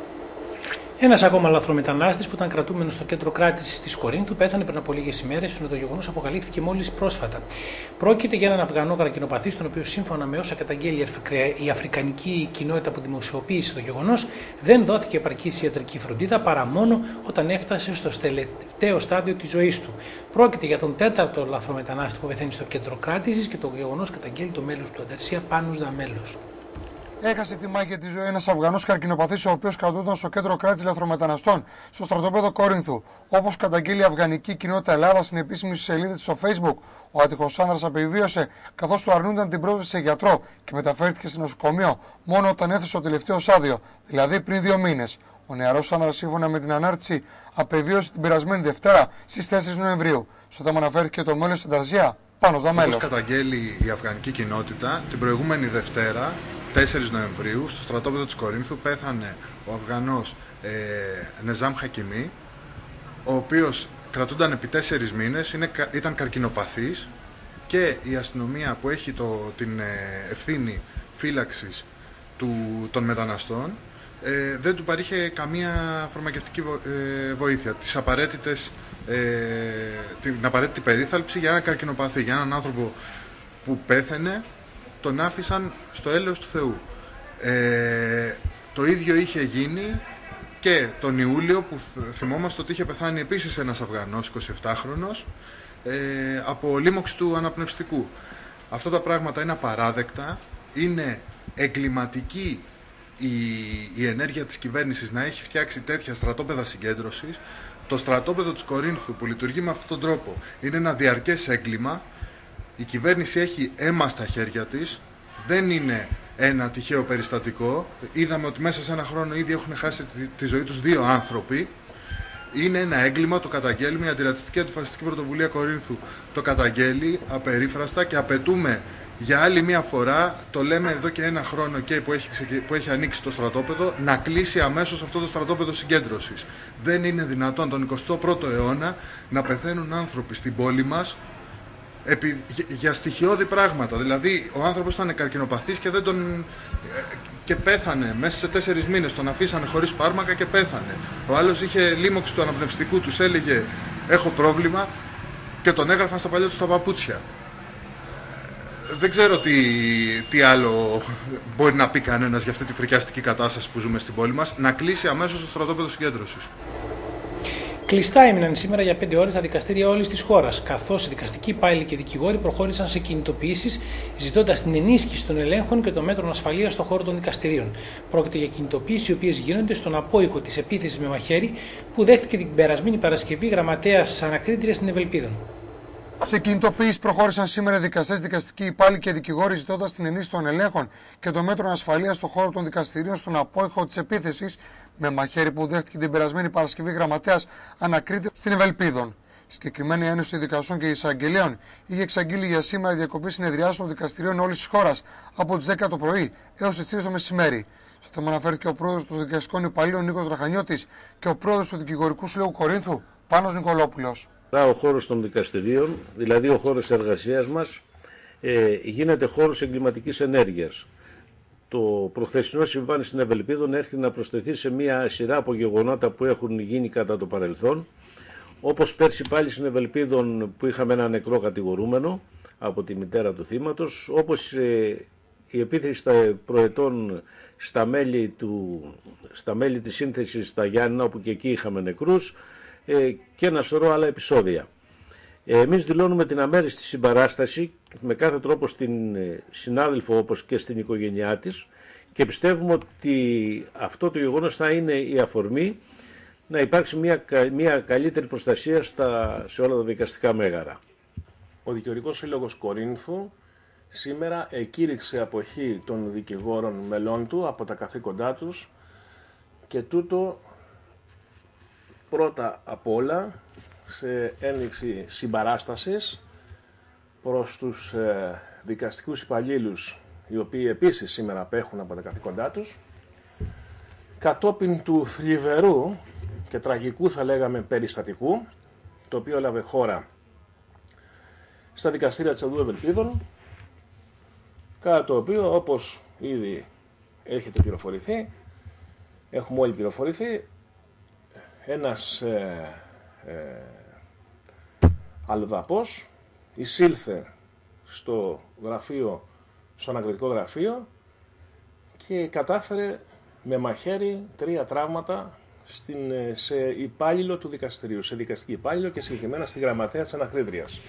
Ένας ακόμα λαθρομετανάστης που ήταν κρατούμενος στο κέντρο κράτησης της Κορίνθου πέθανε πριν από λίγες ημέρες, ενώ το γεγονός αποκαλύφθηκε μόλις πρόσφατα. Πρόκειται για έναν Αφγανό καρκινοπαθή, στον οποίο σύμφωνα με όσα καταγγέλει η αφρικανική κοινότητα που δημοσιοποίησε το γεγονός, δεν δόθηκε επαρκής ιατρική φροντίδα παρά μόνο όταν έφτασε στο τελευταίο στάδιο της ζωής του. Πρόκειται για τον 4ο λαθρομετανάστη που πεθαίνει στο κέντρο κράτησης και το γεγονός καταγγέλει το μέλος του Ανταρσία Πάνους Δαμέλος. Έχασε τη μάχη για τη ζωή ένας Αφγανός καρκινοπαθής, ο οποίος κρατούνταν στο κέντρο κράτησης λαθρομεταναστών στο στρατόπεδο Κόρινθου. Όπως καταγγείλει η Αφγανική Κοινότητα Ελλάδα στην επίσημη σελίδα της στο Facebook, ο άτυχος άνδρας απεβίωσε καθώς του αρνούνταν την πρόσβαση σε γιατρό και μεταφέρθηκε στο νοσοκομείο μόνο όταν έφτασε στο τελευταίο στάδιο, δηλαδή πριν 2 μήνες. Ο νεαρός άνδρας, σύμφωνα με την ανάρτηση, απεβίωσε την περασμένη Δευτέρα στις 4 Νοεμβρίου. Στο θέμα αναφέρθηκε το μέλος της Ανταρσία Πάνος Δαμέλος. Όπως καταγγέλει η Αφγανική Κοινότητα, την προηγούμενη Δευτέρα, 4 Νοεμβρίου, στο στρατόπεδο της Κορίνθου πέθανε ο Αφγανός Νεζάμ Χακιμί, ο οποίος κρατούνταν επί 4 μήνες, ήταν καρκινοπαθής και η αστυνομία που έχει την ευθύνη φύλαξης των μεταναστών δεν του παρήχε καμία φαρμακευτική βοήθεια, την απαραίτητη περίθαλψη για έναν καρκινοπαθή, για έναν άνθρωπο που πέθαινε. Τον άφησαν στο έλεος του Θεού. Το ίδιο είχε γίνει και τον Ιούλιο, που θυμόμαστε ότι είχε πεθάνει επίσης ένας Αφγανός 27χρονος από λίμωξη του αναπνευστικού. Αυτά τα πράγματα είναι απαράδεκτα, είναι εγκληματική η ενέργεια της κυβέρνησης να έχει φτιάξει τέτοια στρατόπεδα συγκέντρωσης. Το στρατόπεδο της Κορίνθου που λειτουργεί με αυτόν τον τρόπο είναι ένα διαρκές έγκλημα. Η κυβέρνηση έχει αίμα στα χέρια της, δεν είναι ένα τυχαίο περιστατικό. Είδαμε ότι μέσα σε ένα χρόνο ήδη έχουν χάσει τη ζωή τους 2 άνθρωποι. Είναι ένα έγκλημα, το καταγγέλουμε, η Αντιρατσιστική Αντιφασιστική Πρωτοβουλία Κορίνθου το καταγγέλει απερίφραστα και απαιτούμε για άλλη μια φορά, το λέμε εδώ και 1 χρόνο και που έχει ανοίξει το στρατόπεδο, να κλείσει αμέσως αυτό το στρατόπεδο συγκέντρωσης. Δεν είναι δυνατόν τον 21ο αιώνα να πεθαίνουν άνθρωποι στην πόλη μας για στοιχειώδη πράγματα. Δηλαδή, ο άνθρωπος ήταν καρκινοπαθής και πέθανε μέσα σε 4 μήνες. Τον αφήσανε χωρίς φάρμακα και πέθανε. Ο άλλος είχε λίμωξη του αναπνευστικού, τους έλεγε έχω πρόβλημα και τον έγραφαν στα παλιά τους τα παπούτσια. Δεν ξέρω τι άλλο μπορεί να πει κανένας για αυτή τη φρικιαστική κατάσταση που ζούμε στην πόλη μας. Να κλείσει αμέσως το στρατόπεδο συγκέντρωσης. Κλειστά έμειναν σήμερα για 5 ώρες τα δικαστήρια όλης της χώρας, καθώς οι δικαστικοί υπάλληλοι και δικηγόροι προχώρησαν σε κινητοποιήσεις, ζητώντας την ενίσχυση των ελέγχων και των μέτρων ασφαλείας στον χώρο των δικαστηρίων. Πρόκειται για κινητοποιήσεις οι οποίες γίνονται στον απόϊχο της επίθεσης με μαχαίρι που δέχτηκε την περασμένη Παρασκευή γραμματέας ανακρίτριας στην Ευελπίδων. Σε κινητοποίηση προχώρησαν σήμερα δικαστές, δικαστικοί υπάλληλοι και δικηγόροι, ζητώντας την ενίσχυση των ελέγχων και των μέτρων ασφαλείας στον χώρο των δικαστηρίων στον απόϊχο της επίθεσης με μαχαίρι που δέχτηκε την περασμένη Παρασκευή γραμματέας ανακρίτριας στην Ευελπίδων. Συγκεκριμένη Ένωση Δικαστών και Εισαγγελέων είχε εξαγγείλει για σήμερα διακοπή συνεδριάσεων των δικαστηρίων όλης της χώρας από τις 10 το πρωί έως τις 3 το μεσημέρι. Στο θέμα αναφέρθηκε ο πρόεδρος των δικαστικών υπαλλήλων Νίκος Δραχανιώτης και ο πρόεδρος του Δικηγορικού Συλλόγου Κορίνθου Πάνος Νικολόπουλος. Ο χώρος των δικαστηρίων, δηλαδή ο χώρος εργασίας μας, γίνεται χώρος εγκληματικής ενέργειας. Το προχθεσινό συμβάν στην Ευελπίδων έρχεται να προσθεθεί σε μια σειρά από γεγονότα που έχουν γίνει κατά το παρελθόν. Όπως πέρσι πάλι στην Ευελπίδων που είχαμε ένα νεκρό κατηγορούμενο από τη μητέρα του θύματος, όπως η επίθεση προετών στα μέλη της σύνθεσης στα Γιάννηνα, όπου και εκεί είχαμε νεκρούς, και ένα σωρό άλλα επεισόδια. Εμείς δηλώνουμε την αμέριστη συμπαράσταση με κάθε τρόπο στην συνάδελφο όπως και στην οικογένειά της και πιστεύουμε ότι αυτό το γεγονός θα είναι η αφορμή να υπάρξει μια καλύτερη προστασία σε όλα τα δικαστικά μέγαρα. Ο Δικαιωρικός Σύλλογος Κορίνθου σήμερα εκήρυξε αποχή των δικηγόρων μελών του από τα καθήκοντά τους και τούτο πρώτα απ' όλα σε ένδειξη συμπαράστασης προς τους δικαστικούς υπαλλήλους οι οποίοι επίσης σήμερα απέχουν από τα καθήκοντά τους, κατόπιν του θλιβερού και τραγικού θα λέγαμε περιστατικού το οποίο έλαβε χώρα στα δικαστήρια της Οδού Ευελπίδων, κατά το οποίο όπως ήδη έχετε πληροφορηθεί, έχουμε όλοι πληροφορηθεί, ένας αλλοδαπός εισήλθε στο ανακριτικό γραφείο και κατάφερε με μαχαίρι 3 τραύματα σε υπάλληλο του δικαστηρίου, σε δικαστική υπάλληλο και συγκεκριμένα στη γραμματέα της ανακρίτριας.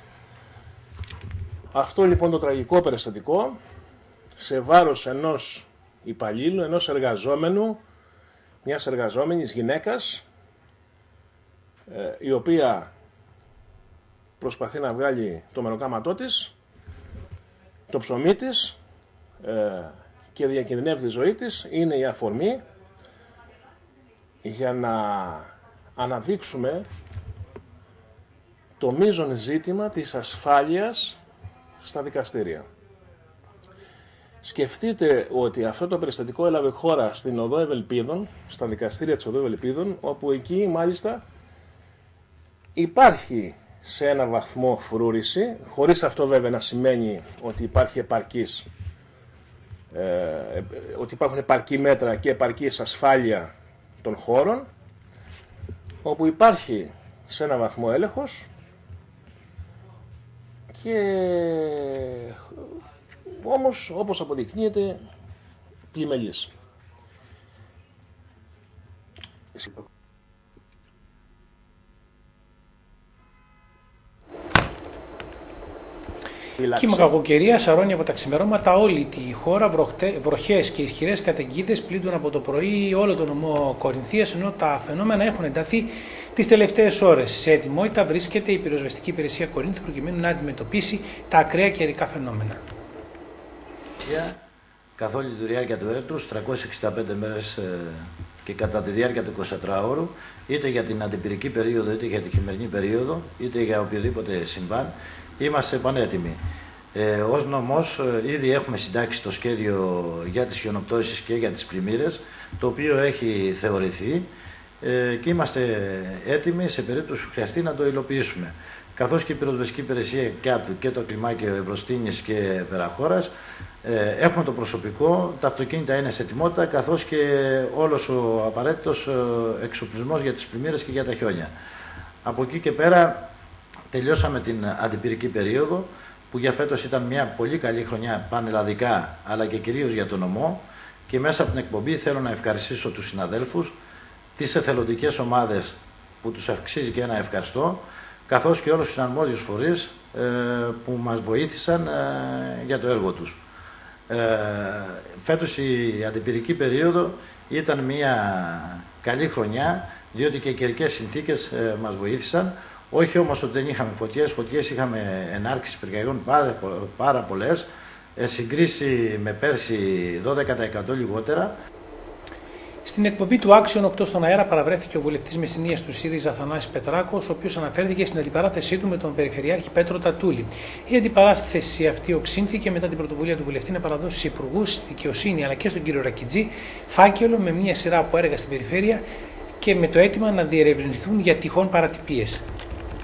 Αυτό λοιπόν το τραγικό περιστατικό σε βάρος ενός υπαλλήλου, ενός εργαζόμενου, μιας εργαζόμενης γυναίκας, η οποία προσπαθεί να βγάλει το μεροκάματό της, το ψωμί της και διακινδυνεύει τη ζωή της, είναι η αφορμή για να αναδείξουμε το μείζον ζήτημα της ασφάλειας στα δικαστήρια. Σκεφτείτε ότι αυτό το περιστατικό έλαβε χώρα στην Οδό Ευελπίδων, στα δικαστήρια της Οδού Ευελπίδων, όπου εκεί μάλιστα υπάρχει σε ένα βαθμό φρούρηση, χωρίς αυτό βέβαια να σημαίνει ότι υπάρχει ότι υπάρχουν επαρκή μέτρα και επαρκής ασφάλεια των χώρων, όπου υπάρχει σε ένα βαθμό έλεγχος και όμως όπως αποδεικνύεται πλημελής. Κύμα κακοκαιρία σαρώνει από τα ξημερώματα όλη τη χώρα, βροχές και ισχυρές καταιγίδες πλήττουν από το πρωί όλο τον νομό Κορινθίας, ενώ τα φαινόμενα έχουν ενταθεί τις τελευταίες ώρες. Σε ετοιμότητα βρίσκεται η πυροσβεστική υπηρεσία Κορίνθου προκειμένου να αντιμετωπίσει τα ακραία καιρικά φαινόμενα. Καθ' όλη τη διάρκεια του έτους, 365 μέρες και κατά τη διάρκεια του 24ωρου, είτε για την αντιπυρική περίοδο, είτε για τη χειμερινή περίοδο, είτε για οποιοδήποτε συμβάν, είμαστε πανέτοιμοι. Ως νομός ήδη έχουμε συντάξει το σχέδιο για τις χιονοπτώσεις και για τις πλημμύρες, το οποίο έχει θεωρηθεί και είμαστε έτοιμοι σε περίπτωση που χρειαστεί να το υλοποιήσουμε. Καθώς και η πυροσβεστική υπηρεσία ΚΑΤΟΥ και το κλιμάκιο Ευρωστήνης και Περαχώρας έχουμε το προσωπικό, τα αυτοκίνητα είναι σε ετοιμότητα, καθώς και όλος ο απαραίτητος εξοπλισμός για τις πλημμύρες και για τα χιόνια. Από εκεί και πέρα τελειώσαμε την αντιπυρική περίοδο, που για φέτος ήταν μια πολύ καλή χρονιά πανελλαδικά, αλλά και κυρίως για τον νομό, και μέσα από την εκπομπή θέλω να ευχαριστήσω τους συναδέλφους, τις εθελοντικές ομάδες που τους αυξίζει και ένα ευχαριστώ, καθώς και όλους τους αρμόδιους φορείς που μας βοήθησαν για το έργο τους. Φέτος η αντιπυρική περίοδο ήταν μια καλή χρονιά, διότι και οι καιρικές συνθήκες μας βοήθησαν. Όχι όμως ότι δεν είχαμε φωτιές είχαμε ενάρξεις πυρκαγιών πάρα πολλές, συγκρίση με πέρσι 12% λιγότερα. Στην εκπομπή του Άξιον 8 στον αέρα παραβρέθηκε ο βουλευτής Μεσσηνίας του ΣΥΡΙΖΑ Θανάσης Πετράκος, ο οποίος αναφέρθηκε στην αντιπαράθεσή του με τον Περιφερειάρχη Πέτρο Τατούλη. Η αντιπαράθεση αυτή οξύνθηκε μετά την πρωτοβουλία του βουλευτή να παραδώσει στους υπουργούς δικαιοσύνη αλλά και στον κύριο Ρακιτζή φάκελο με μια σειρά από έργα στην περιφέρεια και με το αίτημα να διερευνηθούν για τυχόν παρατυπίες.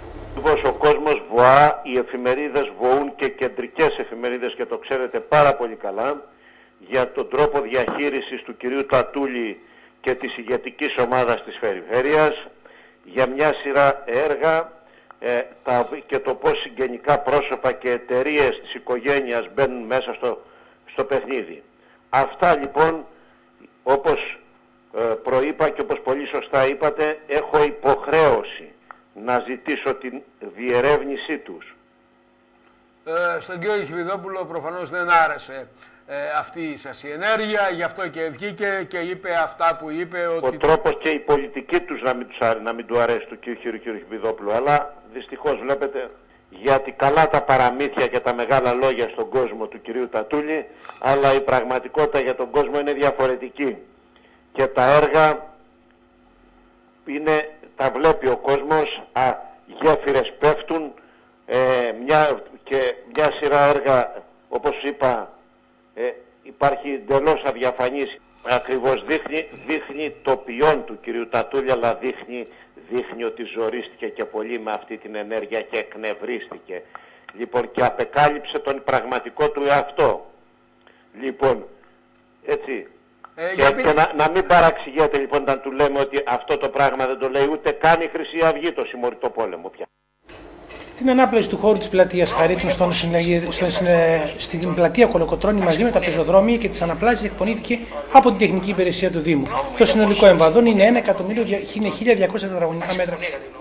ακριβώς ο κόσμος βοά, οι εφημερίδες βοούν και κεντρικές εφημερίδες και το ξέρετε πάρα πολύ καλά για τον τρόπο διαχείρισης του κυρίου Τατούλη και της ηγετικής ομάδας της περιφέρειας, για μια σειρά έργα και το πώς συγγενικά πρόσωπα και εταιρείες της οικογένειας μπαίνουν μέσα στο παιχνίδι. Αυτά λοιπόν, όπως προείπα και όπως πολύ σωστά είπατε, έχω υποχρέωση να ζητήσω την διερεύνησή τους. Στον κύριο Χιβιδόπουλο προφανώς δεν άρεσε αυτή σας η ενέργεια, γι' αυτό και βγήκε και είπε αυτά που είπε. Ότι... Ο τρόπος και η πολιτική τους να μην του αρέσει του κύριου Χιβιδόπουλου, αλλά δυστυχώς βλέπετε, γιατί καλά τα παραμύθια και τα μεγάλα λόγια στον κόσμο του κυρίου Τατούλη, αλλά η πραγματικότητα για τον κόσμο είναι διαφορετική. Και τα έργα τα βλέπει ο κόσμος, γέφυρες πέφτουν, μια σειρά έργα, όπως είπα, υπάρχει εντελώς αδιαφανής, ακριβώς δείχνει το ποιόν του κυρίου Τατούλη, αλλά δείχνει ότι ζορίστηκε και πολύ με αυτή την ενέργεια και εκνευρίστηκε. Λοιπόν, και απεκάλυψε τον πραγματικό του εαυτό. Λοιπόν, έτσι. Και να μην παραξηγέται λοιπόν όταν του λέμε ότι αυτό το πράγμα δεν το λέει ούτε καν η Χρυσή Αυγή, το συμμοριτό πόλεμο πια. Την ανάπλαση του χώρου της πλατείας Χαρίτων στην πλατεία Κολοκοτρώνη μαζί με τα πεζοδρόμια και τις αναπλάσεις εκπονήθηκε από την Τεχνική Υπηρεσία του Δήμου. Το συνολικό εμβαδόν είναι 1.200 τετραγωνικά μέτρα.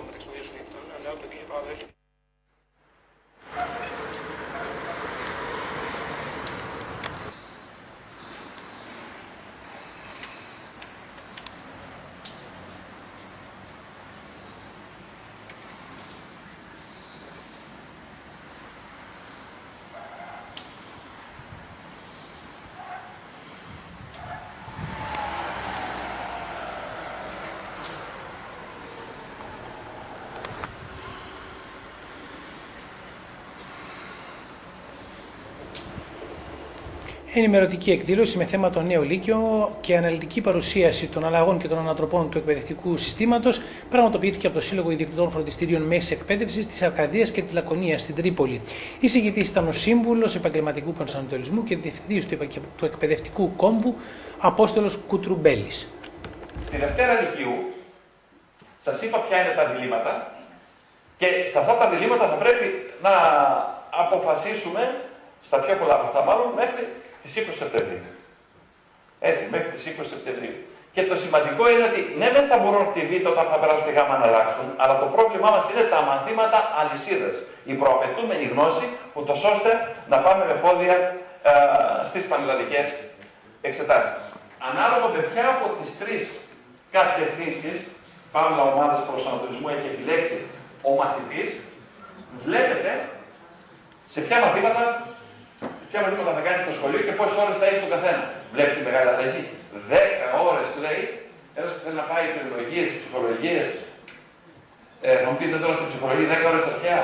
Ενημερωτική εκδήλωση με θέμα το νέο Λύκειο και αναλυτική παρουσίαση των αλλαγών και των ανατροπών του εκπαιδευτικού συστήματος πραγματοποιήθηκε από το Σύλλογο Ιδιοκτητών Φροντιστήριων Μέσης Εκπαίδευσης της Αρκαδίας και της Λακωνίας στην Τρίπολη. Εισηγητής ήταν ο Σύμβουλος Επαγγελματικού Προσανατολισμού και Διευθυντής του Εκπαιδευτικού Κόμβου Απόστολος Κουτρουμπέλης. Στη Δευτέρα Λυκείου σας είπα ποια είναι τα διλήμματα και σε αυτά τα διλήμματα θα πρέπει να αποφασίσουμε στα πιο πολλά από αυτά μάλλον μέχρι τις 20 Σεπτεμβρίου. Έτσι, μέχρι τις 20 Σεπτεμβρίου. Και το σημαντικό είναι ότι ναι, δεν θα μπορούν τη Β όταν θα περάσουν τη Γ να αλλάξουν, αλλά το πρόβλημά μας είναι τα μαθήματα αλυσίδας. Η προαπαιτούμενη γνώση, ούτως ώστε να πάμε με φόδια στις πανελλαδικές εξετάσεις. Ανάλογα με ποια από τις τρεις κατευθύνσεις, παύλα ομάδες προσανατολισμού, έχει επιλέξει ο μαθητής, βλέπετε σε ποια μαθήματα θα κάνει στο σχολείο και πόσες ώρες θα έχει στον καθένα. Βλέπει τη μεγάλη αλλαγή. 10 ώρες λέει, ένας που θέλει να πάει φιλολογίες, ψυχολογίες. Θα μου πείτε τώρα στην ψυχολογία 10 ώρες αρχαία.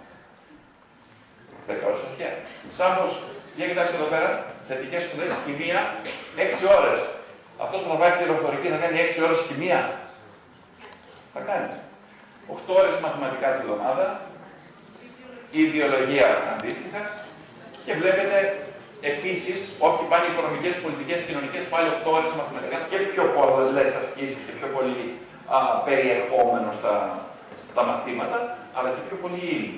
10 ώρες αρχαία. Σάμπος, για κοιτάξτε εδώ πέρα, θετικές σπουδές, χημεία, 6 ώρες. Αυτός που θα πάει πληροφορική θα κάνει 6 ώρες χημεία. Θα κάνει. 8 ώρες μαθηματικά τη βδομάδα. Η βιολογία αντίστοιχα. Και βλέπετε επίσης, όποιοι πάνε οικονομικές, πολιτικές, κοινωνικές, πάλι 8 ώρες μαθηματικά και πιο πολλές ασκήσεις και πιο πολύ περιεχόμενο στα μαθήματα, αλλά και πιο πολύ ύλη.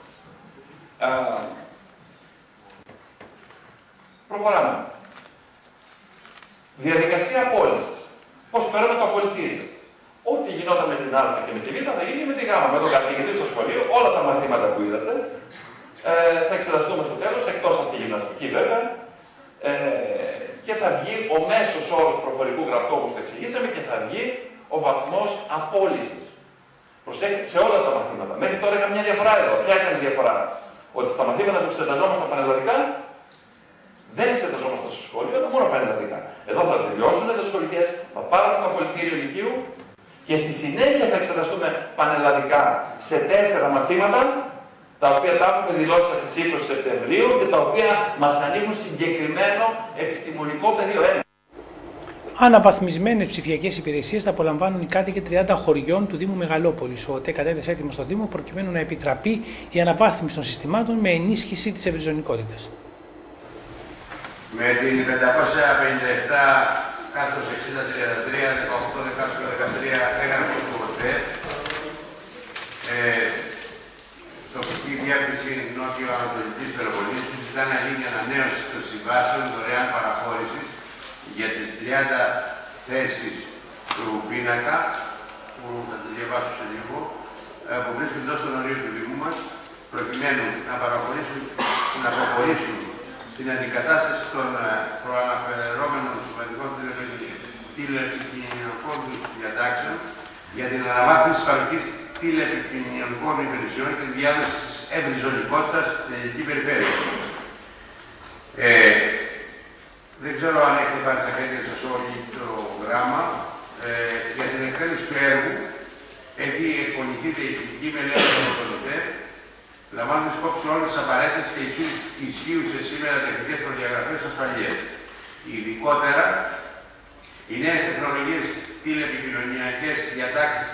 Προχωράμε. Διαδικασία απόλυσης. Πώς παίρνουμε το απολυτήριο. Ό,τι γινόταν με την Α και με τη Β θα γίνει με τη Γ. Με τον καθηγητή στο σχολείο, όλα τα μαθήματα που είδατε θα εξεταστούμε στο τέλος, εκτός από τη γυμναστική βέβαια, και θα βγει ο μέσος όρος προφορικού γραπτού, όπως το εξηγήσαμε, και θα βγει ο βαθμός απόλυσης. Προσέξτε σε όλα τα μαθήματα. Μέχρι τώρα είχαμε μια διαφορά εδώ. Ποια ήταν η διαφορά? Ότι στα μαθήματα που εξεταζόμασταν πανελλαδικά, δεν εξεταζόμασταν στο σχολείο, αλλά μόνο πανελλαδικά. Εδώ θα τελειώσουν οι σχολικές, θα πάρουμε το απολυτήριο λυκείου και στη συνέχεια θα εξεταστούμε πανελλαδικά σε 4 μαθήματα, τα οποία τα έχουμε δηλώσει από τις 20 Σεπτεμβρίου και τα οποία μας ανοίγουν συγκεκριμένο επιστημονικό πεδίο. Αναβαθμισμένες ψηφιακές υπηρεσίες θα απολαμβάνουν οι κάτοικοι 30 χωριών του Δήμου Μεγαλόπολης. Ο ΟΤΕ κατέθεσε έτοιμο στο Δήμο προκειμένου να επιτραπεί η αναβάθμιση των συστημάτων με ενίσχυση της ευρυζωνικότητας. Με την 550-60-33-18-13 έγραφο του ΟΤΕ, τοπική διεύθυνση Νότιο-Ανατολικής Πελοποννήσου ζητά να γίνει ανανέωση των συμβάσεων δωρεάν παραχώρησης για τις 30 θέσεις του πίνακα, που θα τις διαβάσω σε λίγο, που βρίσκονται εντός των ορίων του Δήμου μας, προκειμένου να προχωρήσουν στην αντικατάσταση των προαναφερόμενων σημαντικών τηλεπικοινωνικών διατάξεων για την αναβάθμιση της παροχής τηλεπικοινωνικών υπηρεσιών και τη διάδοση της ευρυζωνικότητας στην ελληνική περιφέρεια. Δεν ξέρω αν έχετε πάρει στα χέρια σας όλοι το γράμμα. Για την εκτέλεση του έργου έχει εκπονηθεί τεχνική μελέτη από τον ΟΤΕ, λαμβάνοντας υπόψη όλες τις απαραίτητες και ισχύουσες σήμερα τεχνικές προδιαγραφές ασφαλείας. Ειδικότερα, οι νέες τεχνολογίες τηλεπικοινωνιακές διατάξεις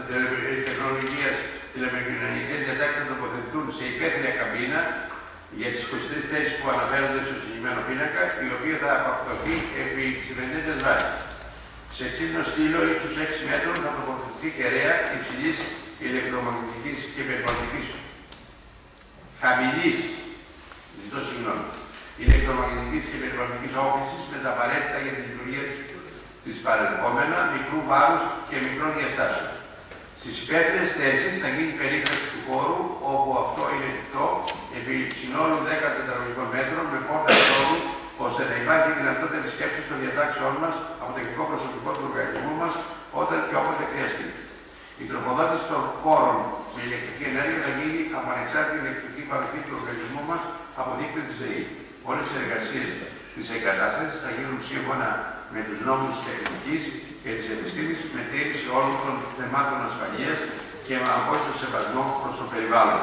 θα τοποθετηθούν σε υπαίθρια καμπίνα για τις 23 θέσεις που αναφέρονται στο συγκεκριμένο πίνακα, η οποία θα απακτωθεί επί συμμετέντες βάσης. Σε ξύλινο στήλο ύψους 6 μέτρων θα τοποθετηθεί κεραία υψηλής ηλεκτρομαγνητικής και περιβαλλοντικής χαμηλής, ηλεκτρομαγνητικής και περιβαλλοντικής όφλησης με τα απαραίτητα για τη λειτουργία της παρελκόμενα, μικρού βάρους και μικρών διαστάσεων. Στις υπαίθριες θέσεις θα γίνει περίπτωση του χώρου, όπου αυτό είναι εφικτό, επί συνόλου 10 τετραγωνικών μέτρων με πόρτα εισόδου, ώστε να υπάρχει δυνατότητα επισκέψης των διατάξεών μας από το τεχνικό προσωπικό του οργανισμού μας όταν και όποτε χρειαστεί. Η τροφοδότηση των χώρων με ηλεκτρική ενέργεια θα γίνει από ανεξάρτητη ηλεκτρική παροχή του οργανισμού μας από δίκτυο της ΔΕΗ. Όλες οι εργασίες της εγκατάστασης θα γίνουν σύμφωνα με τους νόμους της τεχνικής και της επιστήμης με τήρηση όλων των θεμάτων ασφαλείας και με απόλυτο σεβασμό προς το περιβάλλον.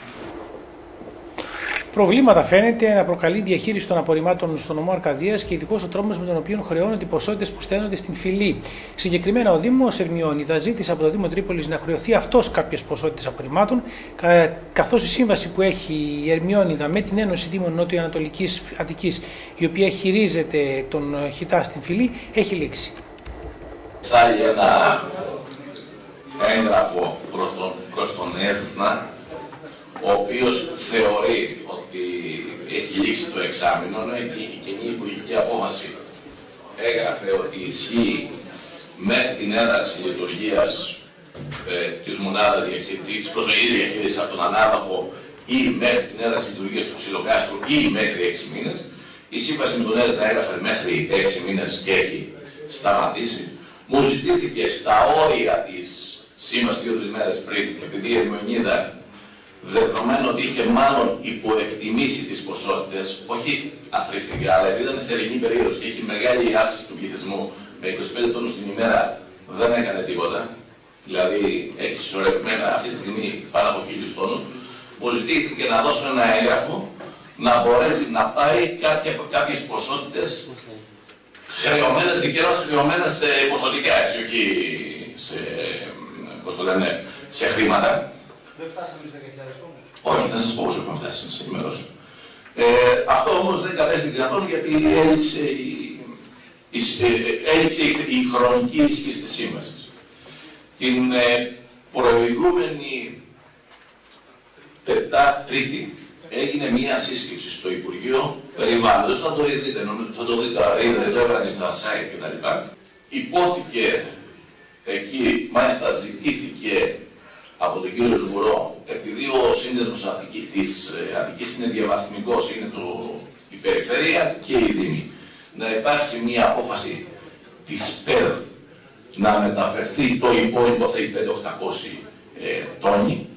Προβλήματα φαίνεται να προκαλεί διαχείριση των απορριμμάτων στο νομό Αρκαδίας και ειδικώς ο τρόπος με τον οποίο χρεώνονται οι ποσότητες που στέλνονται στην φυλή. Συγκεκριμένα, ο Δήμος Ερμιώνιδα ζήτησε από το Δήμο Τρίπολης να χρεωθεί αυτός κάποιες ποσότητες απορριμμάτων, καθώς η σύμβαση που έχει η Ερμιώνιδα με την Ένωση Δήμων Νότιο-Ανατολικής Αττικής, η οποία χειρίζεται τον χιτά στην φυλή, έχει λήξει. Στάλει ένα έγγραφο προς τον ΕΣΔΝΑ, ο οποίος θεωρεί ότι έχει λήξει το εξάμηνο, ενώ η κοινή υπουργική απόφαση έγραφε ότι ισχύει με την ένταξη λειτουργίας της μονάδας της προσοχής διαχείρισης από τον ανάδοχο ή με την ένταξη λειτουργίας του ξυλοκάστρου ή μέχρι 6 μήνες. Η σύμβαση με τον ΕΣΔΝΑ έγραφε μέχρι 6 μήνες και έχει σταματήσει. Μου ζητήθηκε στα όρια της σύμβασης 2-3 μέρες πριν, επειδή η Ερμιώνιδα, δεδομένου ότι είχε μάλλον υποεκτιμήσει τις ποσότητες, όχι αθρηστικά, αλλά επειδή ήταν θερινή περίοδος και είχε μεγάλη αύξηση του πληθυσμού, με 25 τόνους την ημέρα δεν έκανε τίποτα, δηλαδή έχει συσσωρευμένα αυτή τη στιγμή πάνω από 1.000 τόνους, μου ζητήθηκε να δώσω ένα έγγραφο να μπορέσει να πάρει κάποιες ποσότητες χρεωμένες, δικαίως χρεωμένες ποσοτικά, έτσι, όχι σε, πώς το λένε, σε χρήματα. Δεν φτάσαμε στους 10.000 τόνους. Όχι, θα σας πω πόσο έχουμε φτάσει να σας ενημερώσω. Αυτό όμως δεν κατέστη δυνατόν γιατί έληξε η χρονική ισχύ της σύμβασης. Την προηγούμενη Τρίτη έγινε μία σύσκεψη στο Υπουργείο Περιβάλλοντος, θα το δείτε, το έβρανε στα site κτλ. Υπόθηκε εκεί, μάλιστα ζητήθηκε από τον κύριο Ζουγουρό, επειδή ο σύνδεσμος της Αττικής είναι διαβαθμικός, είναι η περιφέρεια και η Δήμη, να υπάρξει μία απόφαση της ΠΕΡ να μεταφερθεί το υπόλοιπο, θα είπε 800 τόνοι.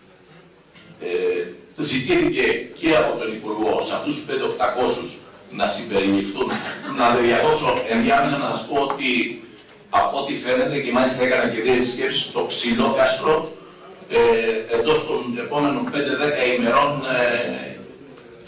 Ζητήθηκε και από τον Υπουργό σε αυτούς τους 5.800 να συμπεριληφθούν. Να διαβάσω ενδιάμεσα να σας πω ότι από ό,τι φαίνεται, και μάλιστα έκανα και 2 επισκέψεις στο ξυλόκαστρο, εντός των επόμενων 5-10 ημερών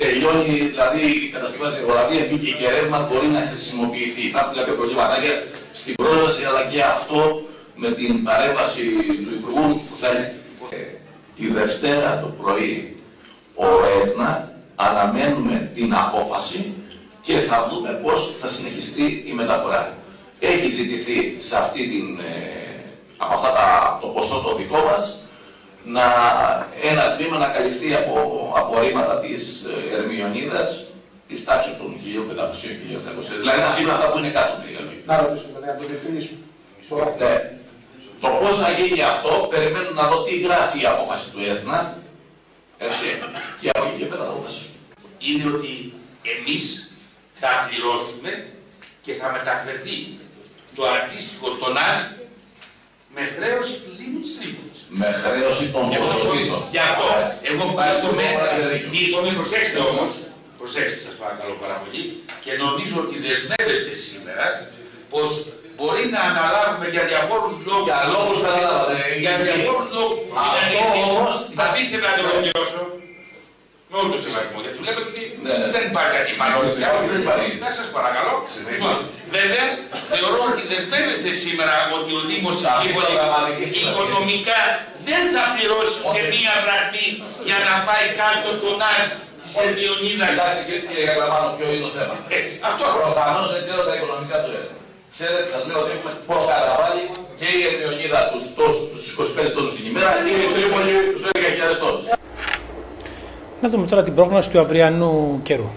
τελειώνει, δηλαδή η κατασκευή της εργολαβίας, μπήκε και ρεύμα, μπορεί να χρησιμοποιηθεί. Υπάρχουν κάποια προβληματάκια στην πρόσβαση, αλλά και αυτό με την παρέμβαση του Υπουργού που θα τη Δευτέρα το πρωί ο ΕΣΝΑ αναμένουμε την απόφαση και θα δούμε πώς θα συνεχιστεί η μεταφορά. Έχει ζητηθεί σε αυτή από αυτά το ποσό το δικό μας ένα τμήμα να καλυφθεί από απορρίμματα της Ερμιονίδας της τάξης των 1.500-1.700. Δηλαδή να φύγουν αυτά που είναι κάτω. Να ρωτήσουμε, να το διευκρινίσουμε. Το πώς θα γίνει αυτό, περιμένω να δω τι γράφει η απόφαση του ΕΣΝΑ, και από εκεί και πέρα θα αποφασίσουμε. Είναι ότι εμείς θα πληρώσουμε και θα μεταφερθεί το αντίστοιχο τονάζ με χρέωση του Δήμου της Τρίπολης. Με χρέωση των ποσοτήτων. Γι' αυτό, εγώ πίστομαι, προσέξτε όμως, προσέξτε σας παρακαλώ πάρα πολύ, και νομίζω ότι δεσμεύεστε σήμερα πως μπορεί να αναλάβουμε για διαφόρους λόγους. Για λόγους αναλάβατε. Για διαφόρους λόγους που αφήστε να το ρωτήσω. Με όλο το σεβασμό, γιατί βλέπετε ότι δεν υπάρχει αντιπαλότητα. Να σας παρακαλώ. Βέβαια, θεωρώ ότι δεσμεύεστε σήμερα ότι ο Δήμος της Τρίπολης οικονομικά δεν θα πληρώσει ούτε μία δραχμή για να πάει κάτω τον ΑΣ της Ερμιονίδας. Κοιτάξτε κύριε Γαλαμάνο, ποιο είναι το θέμα. Αυτό προφανώς δεν ξέρω τα οικονομικά του ΕΣΝΑ. Ξέρετε, σας λέω ότι έχουμε προκαταβάλει και η Ερμιονίδα τους 25 τόνους την ημέρα και η Τρίπολη τους 10.000 τόνους. Να δούμε τώρα την πρόγνωση του αυριανού καιρού.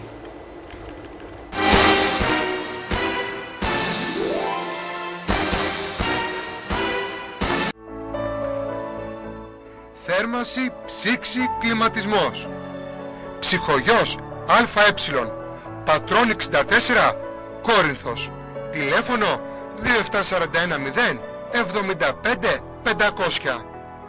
Θέρμανση, ψήξη, κλιματισμός. Ψυχογιός ΑΕ, Πατρών 64, Κόρινθος. Τηλέφωνο 2741 0 75 500.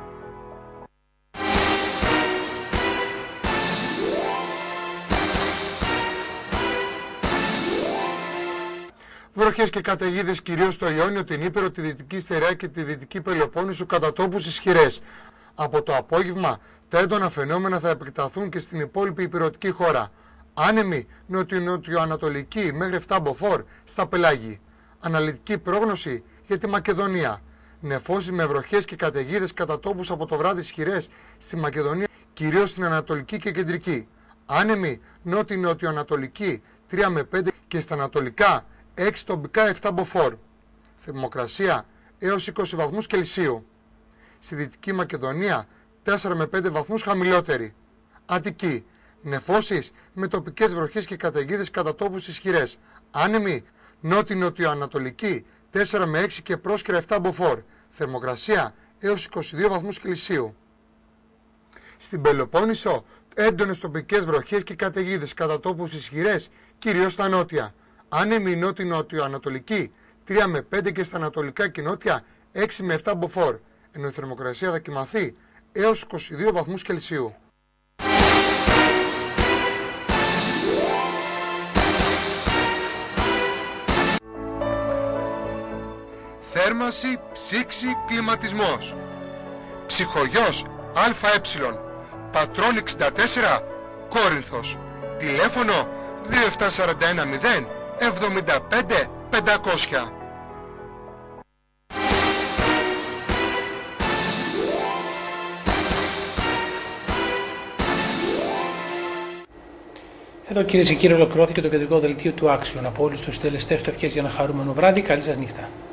Βροχές και καταιγίδες κυρίως στο Ιόνιο, την Ήπειρο, τη Δυτική Στερεά και τη Δυτική Πελοπόννησο κατά τόπους ισχυρές. Από το απόγευμα τα έντονα φαινόμενα θα επεκταθούν και στην υπόλοιπη υπηρετική χώρα. Άνεμη νοτιοανατολική μέχρι 7 μποφόρ στα Πελάγη. Αναλυτική πρόγνωση για τη Μακεδονία. Νεφώσεις με βροχές και καταιγίδες κατά τόπους από το βράδυ ισχυρές στη Μακεδονία, κυρίως στην Ανατολική και Κεντρική. Άνεμη νότιο-νοτιοανατολική 3 με 5 και στα Ανατολικά 6 τοπικά 7 μποφόρ. Θερμοκρασία έως 20 βαθμούς Κελσίου. Στη Δυτική Μακεδονία 4 με 5 βαθμούς χαμηλότερη. Αττική. Νεφώσεις με τοπικές βροχές και καταιγίδες κατά τόπους ισχυρές. Άνεμη νότιο-νοτιοανατολική 4 με 6 και πρόσκαιρα 7 μποφόρ. Θερμοκρασία έως 22 βαθμούς Κελσίου. Στην Πελοπόννησο έντονες τοπικές βροχές και καταιγίδες κατά τόπους ισχυρές, κυρίως στα νότια. Άνεμη νότιο-νοτιοανατολική 3 με 5 και στα ανατολικά και νότια 6 με 7 μποφόρ, ενώ η θερμοκρασία θα κυμαθεί έως 22 βαθμούς Κελσίου. Θέρμανση, ψήξη, κλιματισμός. Ψυχογιός ΑΕ, Πατρών 64, Κόρινθος. Τηλέφωνο 2741 0 75 500. Εδώ κυρίες και κύριοι ολοκληρώθηκε το κεντρικό δελτίο του Άξιον. Από όλους τους συντελεστές του ευχές για ένα χαρούμενο βράδυ. Καλή σας νύχτα.